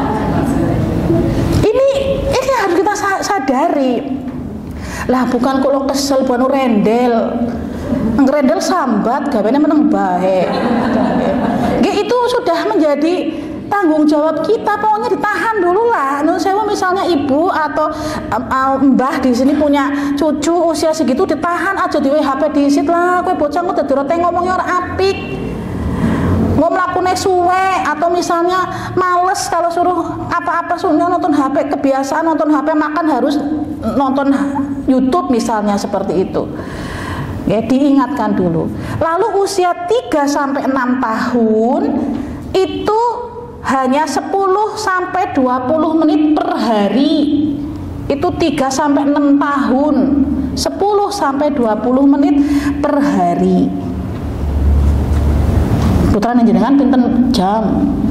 Ini ini harus kita sadari. Lah bukan kalau kesel bukan rendel. Ngerendel sambat gawene meneng bae. Nggih itu sudah menjadi tanggung jawab kita, pokoknya ditahan dulu lah. Nun sewu misalnya ibu atau um, um, mbah di sini punya cucu usia segitu, ditahan aja di H P diisit lah. Kowe bocah kok dadi rote ngomongnya ora apik. Mau mlakune suwe atau misalnya males kalau suruh apa-apa suruh nonton H P, kebiasaan nonton H P makan harus nonton YouTube misalnya seperti itu. Ya, diingatkan dulu. Lalu usia tiga sampai enam tahun itu hanya sepuluh sampai dua puluh menit per hari. Itu tiga sampai enam tahun, sepuluh sampai dua puluh menit per hari. Putrane jenengan pinten jam?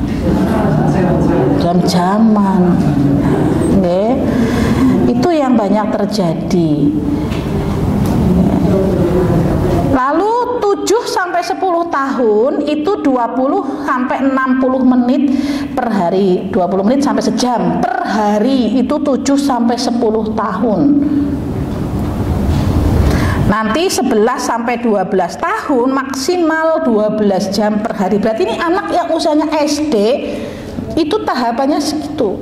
Jam-jaman. Nggih. Itu yang banyak terjadi. Lalu tujuh sampai sepuluh tahun itu dua puluh sampai enam puluh menit per hari, dua puluh menit sampai sejam per hari, itu tujuh sampai sepuluh tahun. Nanti sebelas sampai dua belas tahun maksimal dua belas jam per hari. Berarti ini anak yang usianya S D itu tahapannya segitu.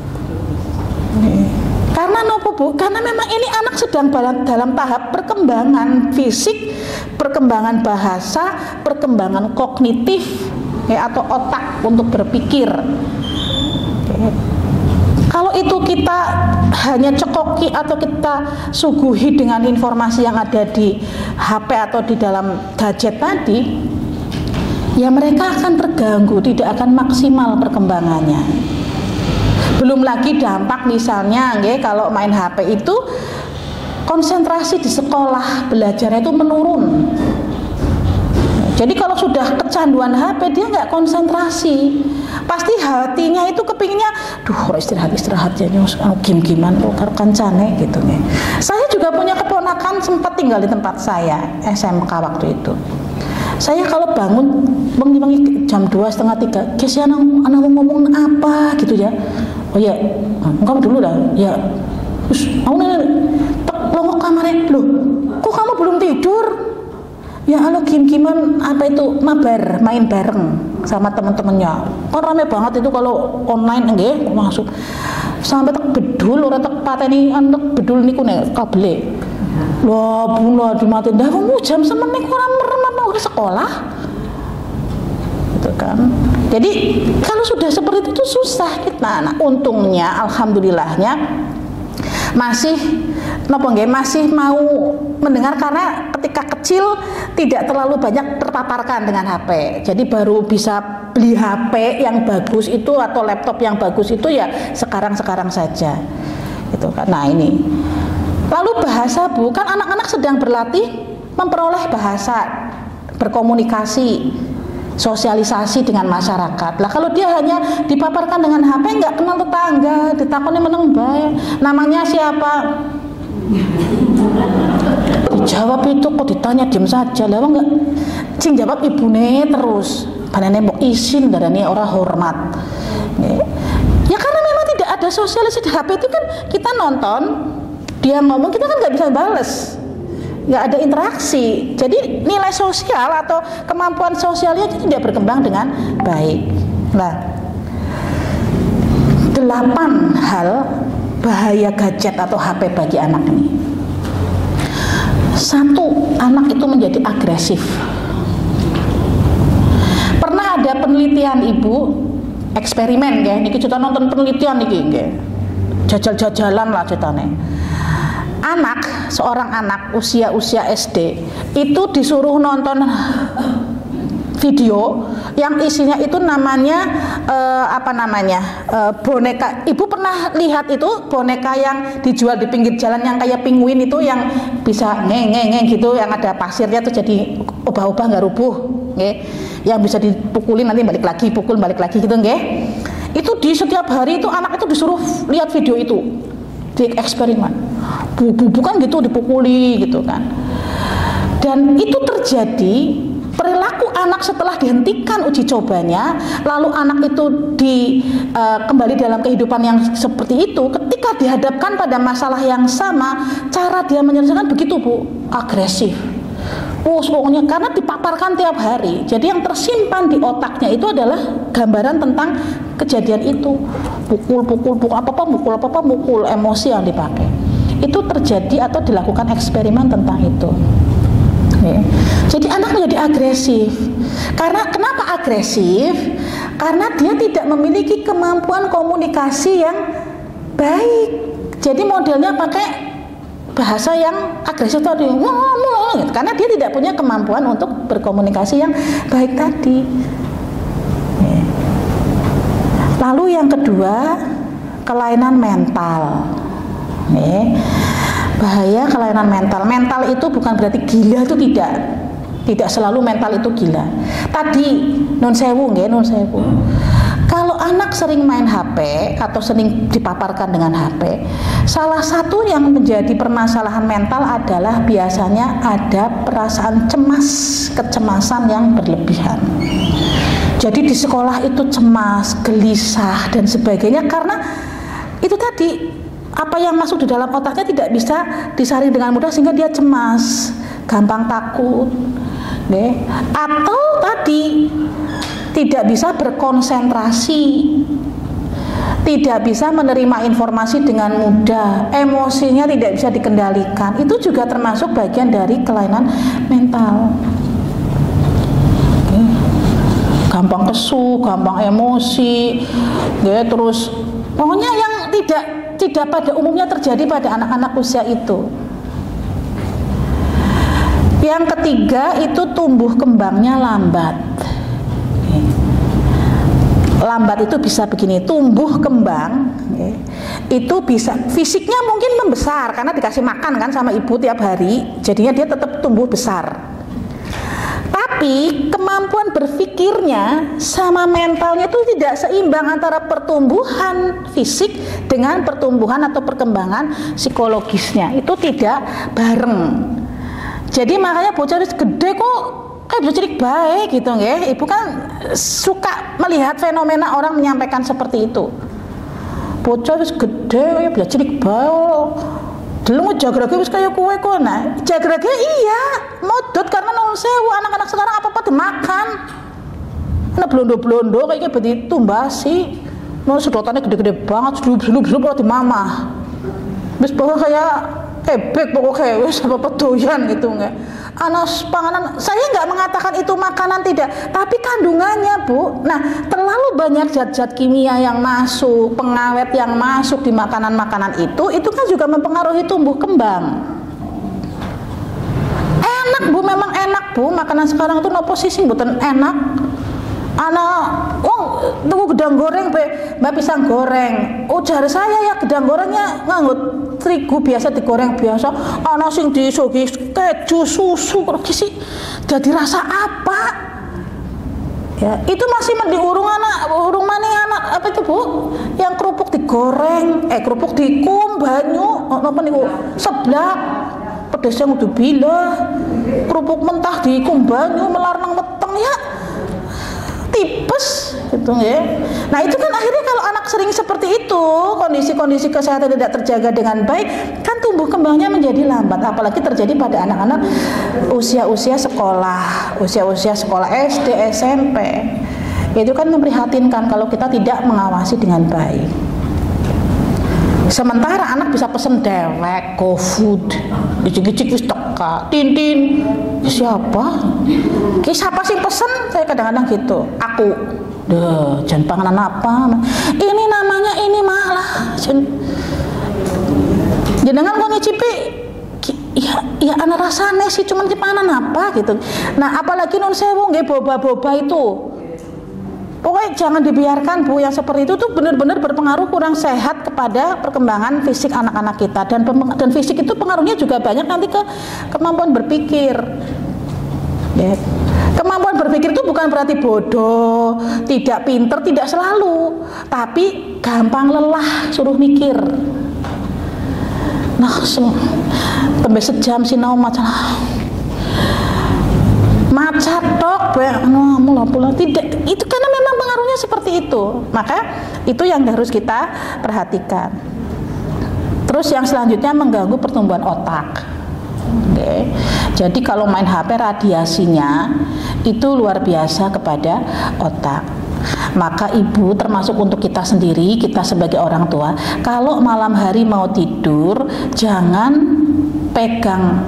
Karena nopo Bu? Karena memang ini anak sedang dalam, dalam tahap perkembangan fisik, perkembangan bahasa, perkembangan kognitif ya, atau otak untuk berpikir. Kalau itu kita hanya cekoki atau kita suguhi dengan informasi yang ada di H P atau di dalam gadget tadi, ya mereka akan terganggu, tidak akan maksimal perkembangannya. Belum lagi dampak misalnya nggih, kalau main H P itu konsentrasi di sekolah belajarnya itu menurun. Jadi kalau sudah kecanduan H P dia nggak konsentrasi, pasti hatinya itu kepinginnya, duh istirahat istirahat ya nyus game-gamean karo kancane gitu nih. Saya juga punya keponakan sempat tinggal di tempat saya S M K waktu itu. Saya kalau bangun bengi-bengi jam dua setengah tiga, guys ya anak anak mau ngomong apa gitu ya. Oh ya, kamu dulu lah. Ya, terus aku nih tek longok kamarnya. Loh, kok kamu belum tidur? Ya halo game-gamean apa itu mabar, main bareng sama teman-temannya. Kan rame banget itu kalau online nggih, masuk sampai tek bedul ora tek pateni anak bedul niku nek kabele. Loh, bunga dimatiin dah kamu jam semenit kurang merem apa udah sekolah? Gitu kan. Jadi kalau sudah seperti itu susah kita. Nah, untungnya alhamdulillahnya masih nopo nggih masih mau mendengar karena ketika kecil tidak terlalu banyak terpaparkan dengan H P. Jadi baru bisa beli H P yang bagus itu atau laptop yang bagus itu ya sekarang-sekarang saja. Gitu kan. Nah, ini. Lalu bahasa Bu, kan anak-anak sedang berlatih memperoleh bahasa, berkomunikasi, sosialisasi dengan masyarakat. Lah kalau dia hanya dipaparkan dengan H P, nggak kenal tetangga, ditakoni meneng bae, namanya siapa? Dijawab itu kok ditanya diam saja, lah enggak. Sing jawab ibune terus. Panene mbok isin darane ora hormat. Ya karena memang tidak ada sosialisasi di H P itu kan kita nonton Dia ngomong kita kan nggak bisa bales, nggak ada interaksi. Jadi nilai sosial atau kemampuan sosialnya itu tidak berkembang dengan baik. Nah, delapan hal bahaya gadget atau H P bagi anak ini. Satu, anak itu menjadi agresif. Pernah ada penelitian ibu, eksperimen ya, niki kita nonton penelitian niki nggih. Jajal-jajalan lah ceritanya. Anak, seorang anak usia-usia S D itu disuruh nonton video yang isinya itu namanya uh, apa namanya uh, boneka. Ibu pernah lihat itu boneka yang dijual di pinggir jalan yang kayak penguin itu yang bisa ngeng-ngeng gitu, yang ada pasirnya tuh jadi ubah-ubah nggak rubuh, nge? Yang bisa dipukulin nanti balik lagi, pukul balik lagi gitu, nge? Itu di setiap hari itu anak itu disuruh lihat video itu, di eksperimen, bu-bu bukan gitu dipukuli gitu kan, dan itu terjadi. Perilaku anak setelah dihentikan uji cobanya, lalu anak itu di, uh, kembali dalam kehidupan yang seperti itu, ketika dihadapkan pada masalah yang sama, cara dia menyelesaikan begitu Bu, agresif. Oh, pokoknya karena dipaparkan tiap hari, jadi yang tersimpan di otaknya itu adalah gambaran tentang kejadian itu. Pukul, pukul, pukul, apa-apa, mukul, apa-apa, mukul, emosi yang dipakai. Itu terjadi atau dilakukan eksperimen tentang itu. Okay. Jadi anak menjadi agresif. Karena kenapa agresif? Karena dia tidak memiliki kemampuan komunikasi yang baik. Jadi modelnya pakai bahasa yang agresif tadi, ngomong, karena dia tidak punya kemampuan untuk berkomunikasi yang baik tadi. Okay. Lalu yang kedua, kelainan mental. Okay. Bahaya kelainan mental. Mental itu bukan berarti gila, itu tidak. Tidak selalu mental itu gila. Tadi nun sewu nggih, nun sewu. Kalau anak sering main H P atau sering dipaparkan dengan H P, salah satu yang menjadi permasalahan mental adalah biasanya ada perasaan cemas, kecemasan yang berlebihan. Jadi di sekolah itu cemas, gelisah dan sebagainya karena itu tadi, apa yang masuk di dalam otaknya tidak bisa disaring dengan mudah sehingga dia cemas, gampang takut, deh. Atau tadi tidak bisa berkonsentrasi, tidak bisa menerima informasi dengan mudah, emosinya tidak bisa dikendalikan. Itu juga termasuk bagian dari kelainan mental. Gampang kesu, gampang emosi, deh. Terus pokoknya yang tidak tidak pada umumnya terjadi pada anak-anak usia itu. Yang ketiga itu tumbuh kembangnya lambat. Lambat itu bisa begini, tumbuh kembang itu bisa fisiknya mungkin membesar karena dikasih makan kan sama ibu tiap hari, jadinya dia tetap tumbuh besar. Tapi kemampuan berpikirnya sama mentalnya itu tidak seimbang antara pertumbuhan fisik dengan pertumbuhan atau perkembangan psikologisnya, itu tidak bareng. Jadi makanya bocah gede kok kayak bisa jadi baik gitu nggih. Ibu kan suka melihat fenomena orang menyampaikan seperti itu. Bocah wis gede kayak bisa jadi baik. Dulu jagrage wis kaya kowe kok. Nah, jagrage iya, modot karena nol sewu anak-anak sekarang apa-apa dimakan. Ana blondo-blondo kayak gitu ditumbasi. Nol sedotannya gede-gede banget, blub-blub ora dimamah. Wis bawa kayak ebek pokoknya wis apa-apa doyan gitu nggak. Anak panganan, saya nggak mengatakan itu makanan tidak, tapi kandungannya Bu. Nah, terlalu banyak zat-zat kimia yang masuk, pengawet yang masuk di makanan-makanan itu, itu kan juga mempengaruhi tumbuh kembang. Enak Bu, memang enak Bu, makanan sekarang itu nopo sisi mboten enak. Anak, oh tunggu gedang goreng be, mbak pisang goreng. Ujar saya ya gedang gorengnya nganggut terigu biasa digoreng biasa. Anak sing disugi keju susu kok sih, jadi rasa apa? Ya itu masih mending urung anak, urung mana anak apa itu Bu? Yang kerupuk digoreng, eh kerupuk dikum banyu, apa nih Bu? Seblak, pedesnya ngudu bila, kerupuk mentah dikum banyu melarang weteng ya. Tipes gitu ya. Nah itu kan akhirnya kalau anak sering seperti itu, kondisi-kondisi kesehatan tidak terjaga dengan baik, kan tumbuh tumbuh kembangnya menjadi lambat, apalagi terjadi pada anak-anak usia-usia sekolah, usia-usia sekolah S D, S M P. Itu kan memprihatinkan kalau kita tidak mengawasi dengan baik. Sementara anak bisa pesen dewek, GoFood, gicik-gicik wis teka, Tintin, siapa? Ki siapa sih pesen? Saya kadang-kadang gitu. Aku, deh, jangan panganan apa? Ini namanya ini malah. Jenengan kok ngicipi? Ya, ya anak rasane sih, cuman panganan apa gitu. Nah, apalagi nun sewu nggih boba-boba itu. Pokoknya jangan dibiarkan Bu, yang seperti itu tuh benar-benar berpengaruh kurang sehat kepada perkembangan fisik anak-anak kita, dan dan fisik itu pengaruhnya juga banyak nanti ke kemampuan berpikir. Ya. Kemampuan berpikir itu bukan berarti bodoh, tidak pinter, tidak selalu, tapi gampang lelah suruh mikir. Nah, sampai sejam sinau masalah. Macat tok, no, pula tidak. Itu karena memang pengaruhnya seperti itu. Maka itu yang harus kita perhatikan. Terus yang selanjutnya mengganggu pertumbuhan otak. Oke. Jadi kalau main H P radiasinya itu luar biasa kepada otak. Maka ibu, termasuk untuk kita sendiri, kita sebagai orang tua, kalau malam hari mau tidur jangan pegang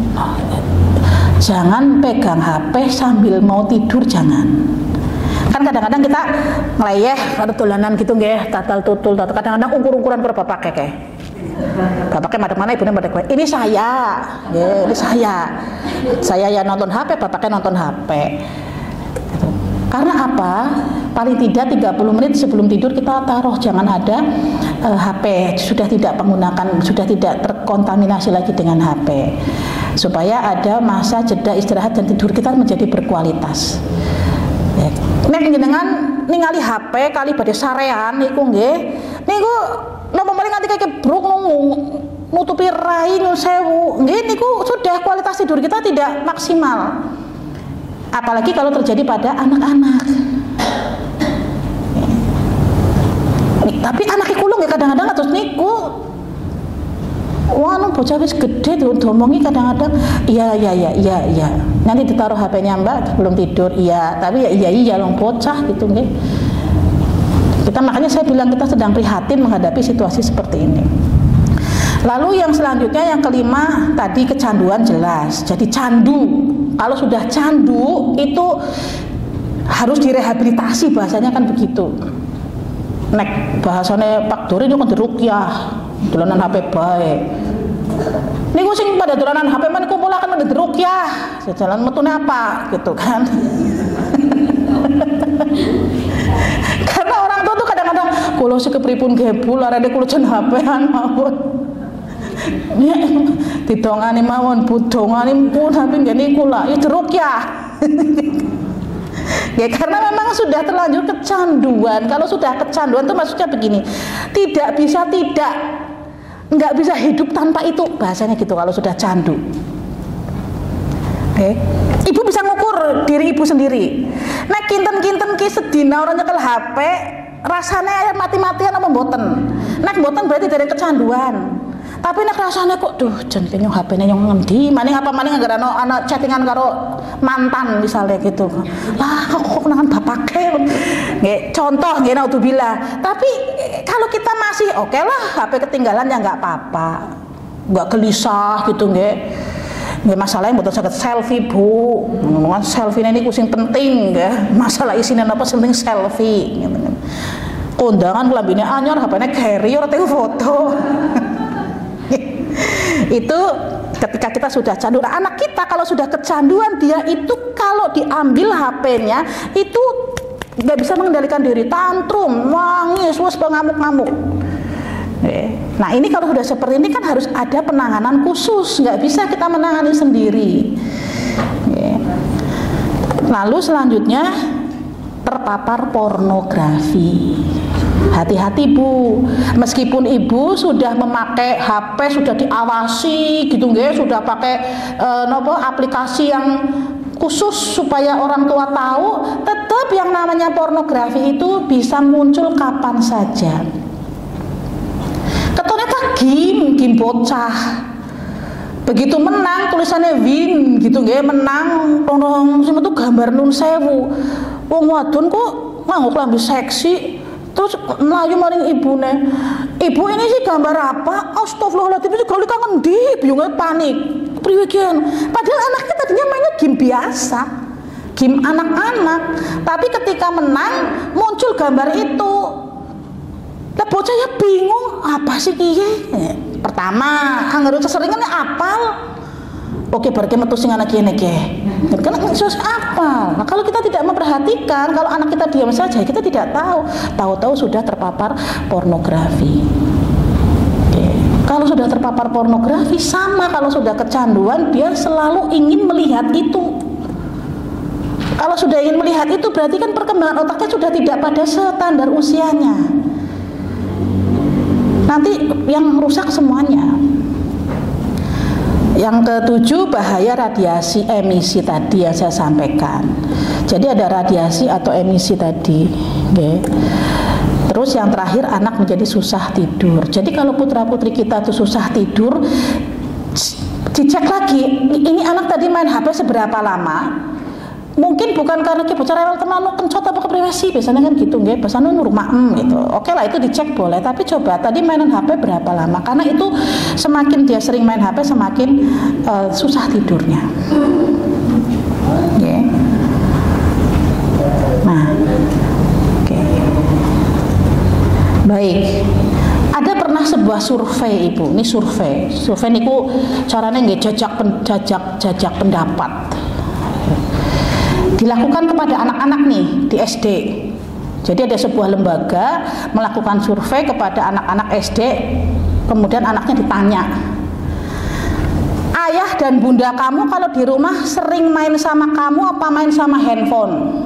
Jangan pegang H P sambil mau tidur, jangan. Kan kadang-kadang kita ngeleyeh ada tulanan gitu nggih, tatal tutul, tatal kadang-kadang ukur-ukuran berapa pakai kayak. Bapaknya madep mana, ibunya madep mana. Ini saya, ya, ini saya. Saya ya nonton H P, bapaknya nonton H P. Gitu. Karena apa? Paling tidak tiga puluh menit sebelum tidur kita taruh, jangan ada uh, H P, sudah tidak menggunakan, sudah tidak terkontaminasi lagi dengan H P. Supaya ada masa jeda istirahat dan tidur kita menjadi berkualitas. Nek jenengan ningali H P kali badhe sarean niku nggih. Niku napa paling nganti kebruk nutupi rai nyun sewu. Nggih niku sudah kualitas tidur kita tidak maksimal. Apalagi kalau terjadi pada anak-anak. Tapi anak kula nggih kadang-kadang atus niku. Wah, nu bocah wis gede tuh, domongi kadang-kadang, iya iya iya iya iya. Nanti ditaruh H P-nya Mbak belum tidur, iya. Tapi ya iya iya long bocah gitu nggih. Kita makanya saya bilang kita sedang prihatin menghadapi situasi seperti ini. Lalu yang selanjutnya yang kelima tadi kecanduan jelas. Jadi candu. Kalau sudah candu itu harus direhabilitasi, bahasanya kan begitu. Nek bahasane Pak Dori itu kan diruqyah. Dolanan H P bae. Niku sing pada dolanan H P men kumpulaken men diruqyah. Sejalan metune apa gitu kan. Karena orang tua tuh kadang-kadang kula sekepripun gebul arane kula jen H P-an mawon. Ya didongani mawon budongani pun tapi ngene kula ya diruqyah. Ya karena memang sudah terlanjur kecanduan. Kalau sudah kecanduan itu maksudnya begini, tidak bisa tidak, nggak bisa hidup tanpa itu, bahasanya gitu kalau sudah candu. Oke, ibu bisa ngukur diri ibu sendiri. Nah kinten-kinten ki sedina orang nyekel H P, rasanya ayam mati-matian apa mboten? Nah mboten berarti dari kecanduan. Tapi nek rasanya kok duh jan kene H P-ne yang ngendi, maning apa maning anggere ana ana chattingan karo mantan misalnya gitu. Lah kok kok kenangan bapake. Nggih, contoh nggih naudzubillah. Tapi kalau kita masih oke okay lah H P ketinggalan ya enggak apa-apa. Enggak gelisah gitu nggih. Nggih masalahnya mboten saged selfie, Bu. Ngomong selfie ini sing penting nggih. Masalah isine napa sing penting selfie gitu. Kondangan lambene anyar H P-ne carry ora teng foto. Itu ketika kita sudah candu. Nah, anak kita kalau sudah kecanduan, dia itu kalau diambil H P-nya itu nggak bisa mengendalikan diri, tantrum, nangis, wes pengamuk-ngamuk. Nah ini kalau sudah seperti ini kan harus ada penanganan khusus, nggak bisa kita menangani sendiri. Lalu selanjutnya terpapar pornografi. Hati-hati Bu, meskipun ibu sudah memakai H P, sudah diawasi gitu nggih, sudah pakai e, nopo aplikasi yang khusus supaya orang tua tahu, tetap yang namanya pornografi itu bisa muncul kapan saja. Ketone tak game, game bocah. Begitu menang tulisannya win gitu nggih, menang rong sing metu gambar nun sewu. Wong wadon kok nganggo klambi seksi terus melayu maring ibune. Ibu ini sih gambar apa? Astagfirullahaladzim, itu kalau kangen di bingung panik. Priwegian. Padahal anaknya tadinya mainnya game biasa, game anak-anak. Tapi ketika menang muncul gambar itu. Lah bocah ya bingung, apa sih kiye? Pertama, anggar seseringannya apal. Oke, berarti metu sing anak kene iki. Kan sus apal. Nah, kalau kita tidak memperhatikan, kalau anak kita diam saja, kita tidak tahu. Tahu-tahu sudah terpapar pornografi. Oke. Kalau sudah terpapar pornografi sama kalau sudah kecanduan, dia selalu ingin melihat itu. Kalau sudah ingin melihat itu berarti kan perkembangan otaknya sudah tidak pada standar usianya. Nanti yang rusak semuanya. Yang ketujuh, bahaya radiasi emisi tadi yang saya sampaikan. Jadi ada radiasi atau emisi tadi, okay. Terus yang terakhir, anak menjadi susah tidur. Jadi kalau putra putri kita tuh susah tidur, dicek lagi, ini anak tadi main H P seberapa lama. Mungkin bukan karena kita bocah rewel tenan kencot apa keprivasi, biasanya kan gitu nggih, biasanya rumah em gitu. Oke lah itu dicek boleh, tapi coba tadi mainan H P berapa lama? Karena itu semakin dia sering main H P semakin uh, susah tidurnya. Okay. Nah, oke. Okay. Baik. Ada pernah sebuah survei Ibu, ini survei. Survei niku caranya nggih jajak jajak jajak pendapat. Dilakukan kepada anak-anak nih di S D. Jadi ada sebuah lembaga melakukan survei kepada anak-anak S D, kemudian anaknya ditanya, ayah dan bunda kamu kalau di rumah sering main sama kamu apa main sama handphone?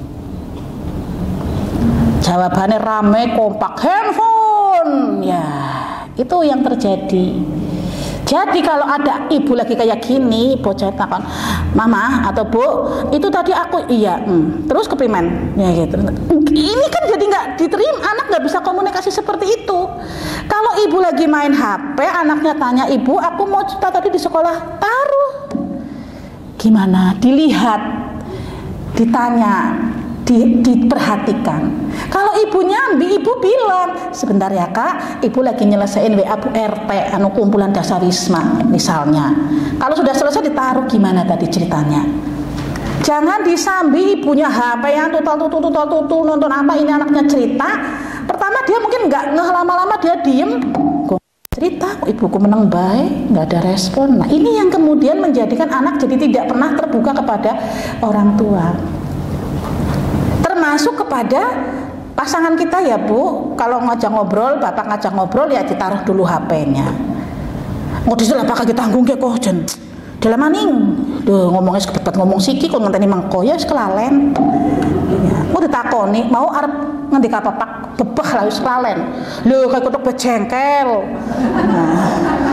Jawabannya rame kompak, handphone. Ya, itu yang terjadi. Jadi kalau ada ibu lagi kayak gini, bocah takon, mama atau bu, itu tadi aku iya, hmm. terus keprimen, ya gitu. Ini kan jadi nggak diterima, anak nggak bisa komunikasi seperti itu. Kalau ibu lagi main H P, anaknya tanya ibu, aku mau cerita tadi di sekolah, taruh. Gimana? Dilihat, ditanya, di, diperhatikan. Kalau ibu nyambi, ibu bilang, sebentar ya kak, ibu lagi nyelesain W A Bu R T, anu kumpulan dasar Wisma misalnya. Kalau sudah selesai ditaruh, gimana tadi ceritanya. Jangan disambi ibunya H P yang tutul tutul tutul tutul nonton apa ini anaknya cerita. Pertama dia mungkin nggak ngeh, lama-lama dia diem. Kok cerita, kok ibuku meneng baik, nggak ada respon. Nah ini yang kemudian menjadikan anak jadi tidak pernah terbuka kepada orang tua. Termasuk kepada pasangan kita ya Bu, kalau ngajak ngobrol, bapak ngajak ngobrol ya ditaruh dulu H P-nya. Mau disilah bakal kita tanggung ke kok jen. Dalam maning, duh ngomongnya sekebet ngomong siki, kok ngenteni mangko ya sekelalen. Ya, mau ditakoni, mau arep ngendika papak bebah lah wis kelalen. Lho kayak kutuk bejengkel. Nah.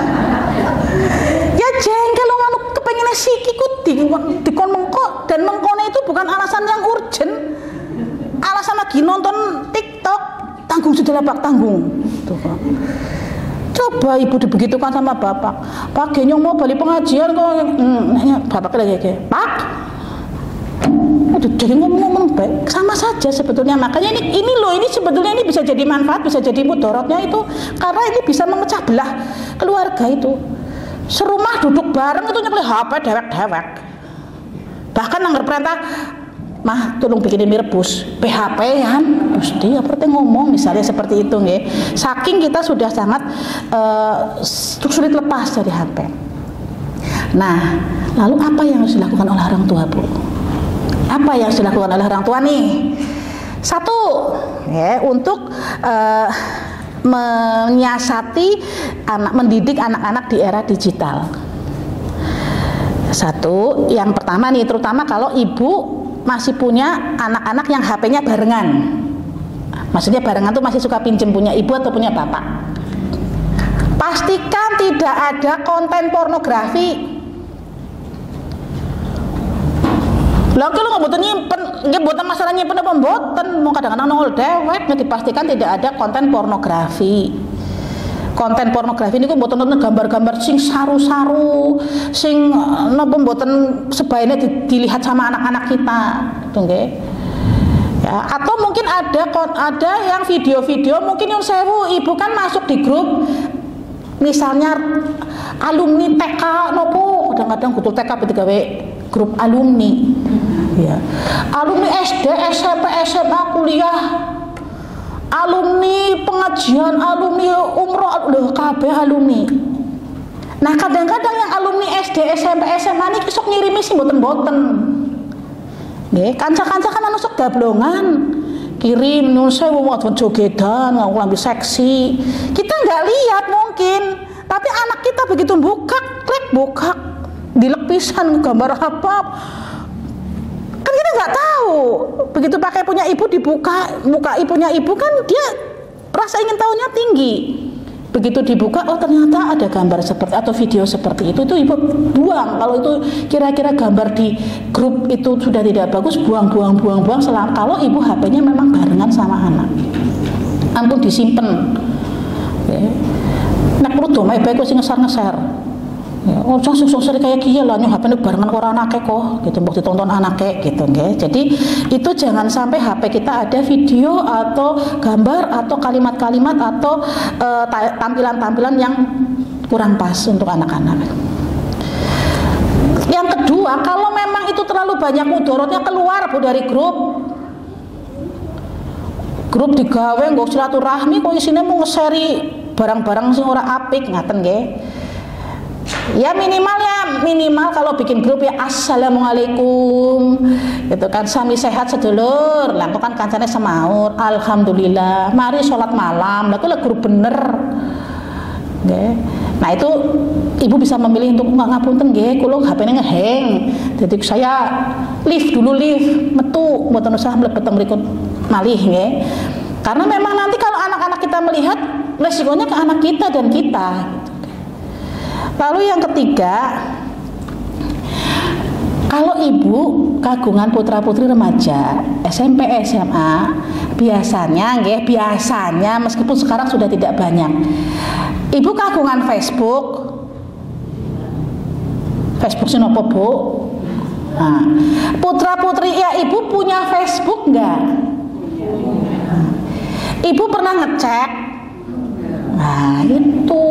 Ya jengkel lo anu kepengennya siki ku dikon mengko, dan mengkone itu bukan alasan yang urgent. Alasan lagi nonton TikTok, tanggung sudah pak tanggung. Tuh, Pak. Coba ibu dibegitukan sama bapak, Pak Genyong mau balik pengajian kok, hmm, bapak lagi kayak, Pak, udah jadi ngomong-ngomong baik, sama saja sebetulnya. Makanya ini, ini loh, ini sebetulnya ini bisa jadi manfaat, bisa jadi mudaratnya itu, karena ini bisa memecah belah keluarga itu. Serumah duduk bareng itu nyebeli H P dewek-dewek. Bahkan anggar perintah, mah tolong bikinin mie rebus, P H P-an, mesti apa teh ngomong misalnya seperti itu nggih. Saking kita sudah sangat uh, sulit lepas dari H P. Nah, lalu apa yang harus dilakukan oleh orang tua, Bu? Apa yang harus dilakukan oleh orang tua nih? Satu, ya, untuk uh, menyiasati anak, mendidik anak-anak di era digital. Satu, yang pertama nih, terutama kalau ibu masih punya anak-anak yang H P-nya barengan. Maksudnya barengan tuh masih suka pinjem punya ibu atau punya bapak. Pastikan tidak ada konten pornografi. Lah kalau nggak butuh nyimpen, nggak butuh masalah nyimpen apa mboten, mau kadang-kadang nongol dewek, dipastikan tidak ada konten pornografi. konten pornografi ini mboten nonton gambar-gambar sing saru-saru, sing napa mboten sebaiknya di, dilihat sama anak-anak kita, gitu nggih. Ya, atau mungkin ada ada yang video-video mungkin yang sewu ibu kan masuk di grup misalnya alumni T K nopo, kadang-kadang kudu T K digawe grup alumni. Ya. Alumni S D, S M P, S M A, kuliah, alumni pengajian, alumni umroh, lho kabeh alumni. Nah kadang-kadang yang alumni S D, S M P, S M A ini sok ngirimi sing boten-boten. Nggih, kanca-kanca kan anu sok gablongan. Kirim nun sewu wadon jogedan, nglambi seksi. Kita nggak lihat mungkin, tapi anak kita begitu buka, klik buka, dilek pisan gambar apa. Kan kita nggak tahu. Begitu pakai punya ibu dibuka, muka ibunya ibu kan dia rasa ingin tahunya tinggi. Begitu dibuka, oh ternyata ada gambar seperti atau video seperti itu, itu ibu buang. Kalau itu kira-kira gambar di grup itu sudah tidak bagus, buang, buang, buang, buang. Selang kalau ibu H P-nya memang barengan sama anak, ampun disimpan. Nek perlu domai baik sing ngeser-ngeser. Ya, oh jangan sering kayak kia lah, H P-nya barengan orang anaknya kok, gitu, mau ditonton anaknya, gitu, nggih. Jadi itu jangan sampai H P kita ada video atau gambar atau kalimat-kalimat atau uh, tampilan-tampilan yang kurang pas untuk anak-anak. Yang kedua, kalau memang itu terlalu banyak mudorotnya, keluar bu dari grup. Grup digawe nggo silaturahmi kok isine mau nge-share barang-barang sing ora apik, ngaten nggih. Ya minimal ya minimal kalau bikin grup ya assalamualaikum gitu kan, sami sehat sedulur lah kan kancane semaur alhamdulillah mari sholat malam lah itu grup bener nggih. Nah itu ibu bisa memilih untuk nggak ngapunten nggih kula H P-ne ngeheng jadi saya live dulu live metu mboten usah mlebet mriku malih nggih, karena memang nanti kalau anak-anak kita melihat resikonya ke anak kita dan kita. Lalu yang ketiga, kalau ibu kagungan putra-putri remaja S M P S M A biasanya nggih biasanya meskipun sekarang sudah tidak banyak, ibu kagungan Facebook Facebook sih nopo bu? Nah, putra-putri ya ibu punya Facebook enggak? Ibu pernah ngecek? Nah itu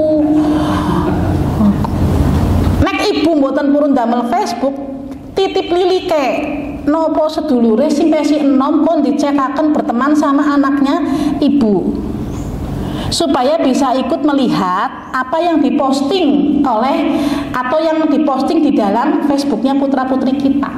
nek ibu mboten purun damel Facebook titip lilike nopo sedulure sing pesi enom kon dicekaken berteman sama anaknya ibu supaya bisa ikut melihat apa yang diposting oleh atau yang diposting di dalam Facebooknya putra-putri kita.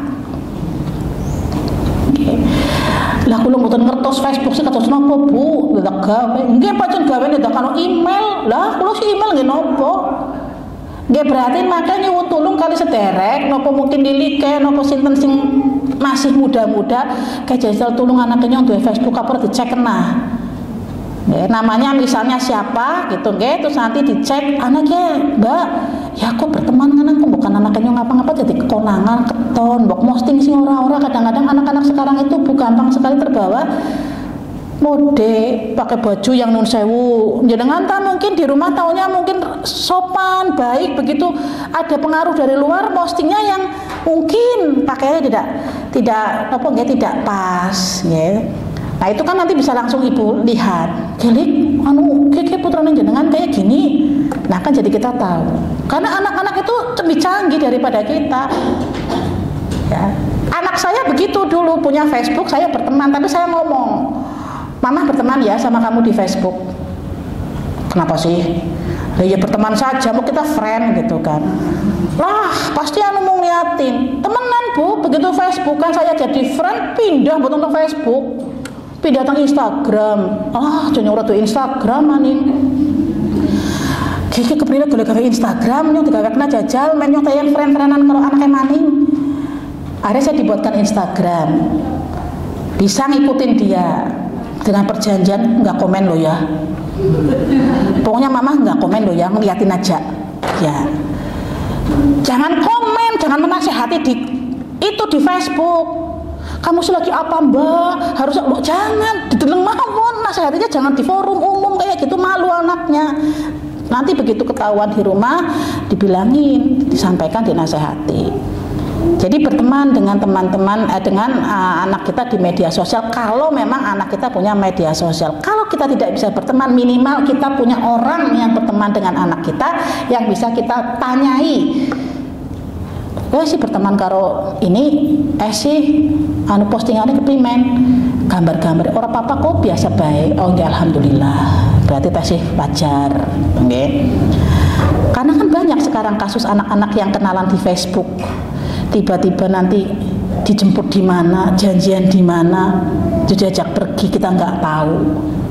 Okay. Lah kula mboten ngertos Facebook sing kados napa Bu? Lha gawe nggih pancen gawene karo email. Lah kula si email nggih napa? Nggih berarti makanya nyuwun tulung kali sederek napa mungkin dilike napa sinten sing masih muda-muda kejajal tulung anaknya yang duwe Facebook apa dicek kena. Nggih, namanya misalnya siapa gitu nggih terus nanti dicek anaknya Mbak ya kok berteman kan kok bukan anaknya ngapa-ngapa jadi kekonangan keton mbok posting sing ora-ora. Kadang-kadang anak-anak sekarang itu bu gampang sekali terbawa mode pakai baju yang nun sewu jenengan ta mungkin di rumah taunya mungkin sopan baik begitu ada pengaruh dari luar postingnya yang mungkin pakaiannya tidak tidak apa nggih tidak pas nggih. Nah itu kan nanti bisa langsung ibu lihat gelik anu keke putrane jenengan kayak gini. Nah kan jadi kita tahu karena anak-anak itu lebih canggih daripada kita ya. Anak saya begitu dulu punya Facebook saya berteman tapi saya ngomong Mama berteman ya sama kamu di Facebook. Kenapa sih? Ya berteman saja, mau kita friend gitu kan. Lah pasti anu mau ngeliatin temenan bu, begitu Facebook kan saya jadi friend pindah buat nonton Facebook, pindah ke Instagram. Ah jangan orang tuh Instagram maning. Kiki kepriwe boleh gawe Instagram nyong digawe kena jajal men nyong tayan friend-friendan karo anake maning. Akhirnya saya dibuatkan Instagram. Bisa ngikutin dia. Dengan perjanjian nggak komen lo ya, pokoknya mama nggak komen lo ya, ngeliatin aja ya, jangan komen, jangan menasehati di itu di Facebook. Kamu sih lagi apa mbak? Harus lo jangan dideleng mawon, nasehatinya jangan di forum umum kayak gitu, malu anaknya. nanti begitu ketahuan di rumah dibilangin, disampaikan, dinasehati. Jadi berteman dengan teman-teman eh, dengan uh, anak kita di media sosial kalau memang anak kita punya media sosial. Kalau kita tidak bisa berteman, minimal kita punya orang yang berteman dengan anak kita yang bisa kita tanyai. Gue sih berteman karo ini, eh sih anu postingannya keprimen, gambar-gambar orang papa kok biasa baik. Oh ya alhamdulillah, berarti tasih wajar, okay. Karena kan banyak sekarang kasus anak-anak yang kenalan di Facebook, tiba-tiba nanti dijemput di mana, janjian di mana, diajak pergi kita nggak tahu.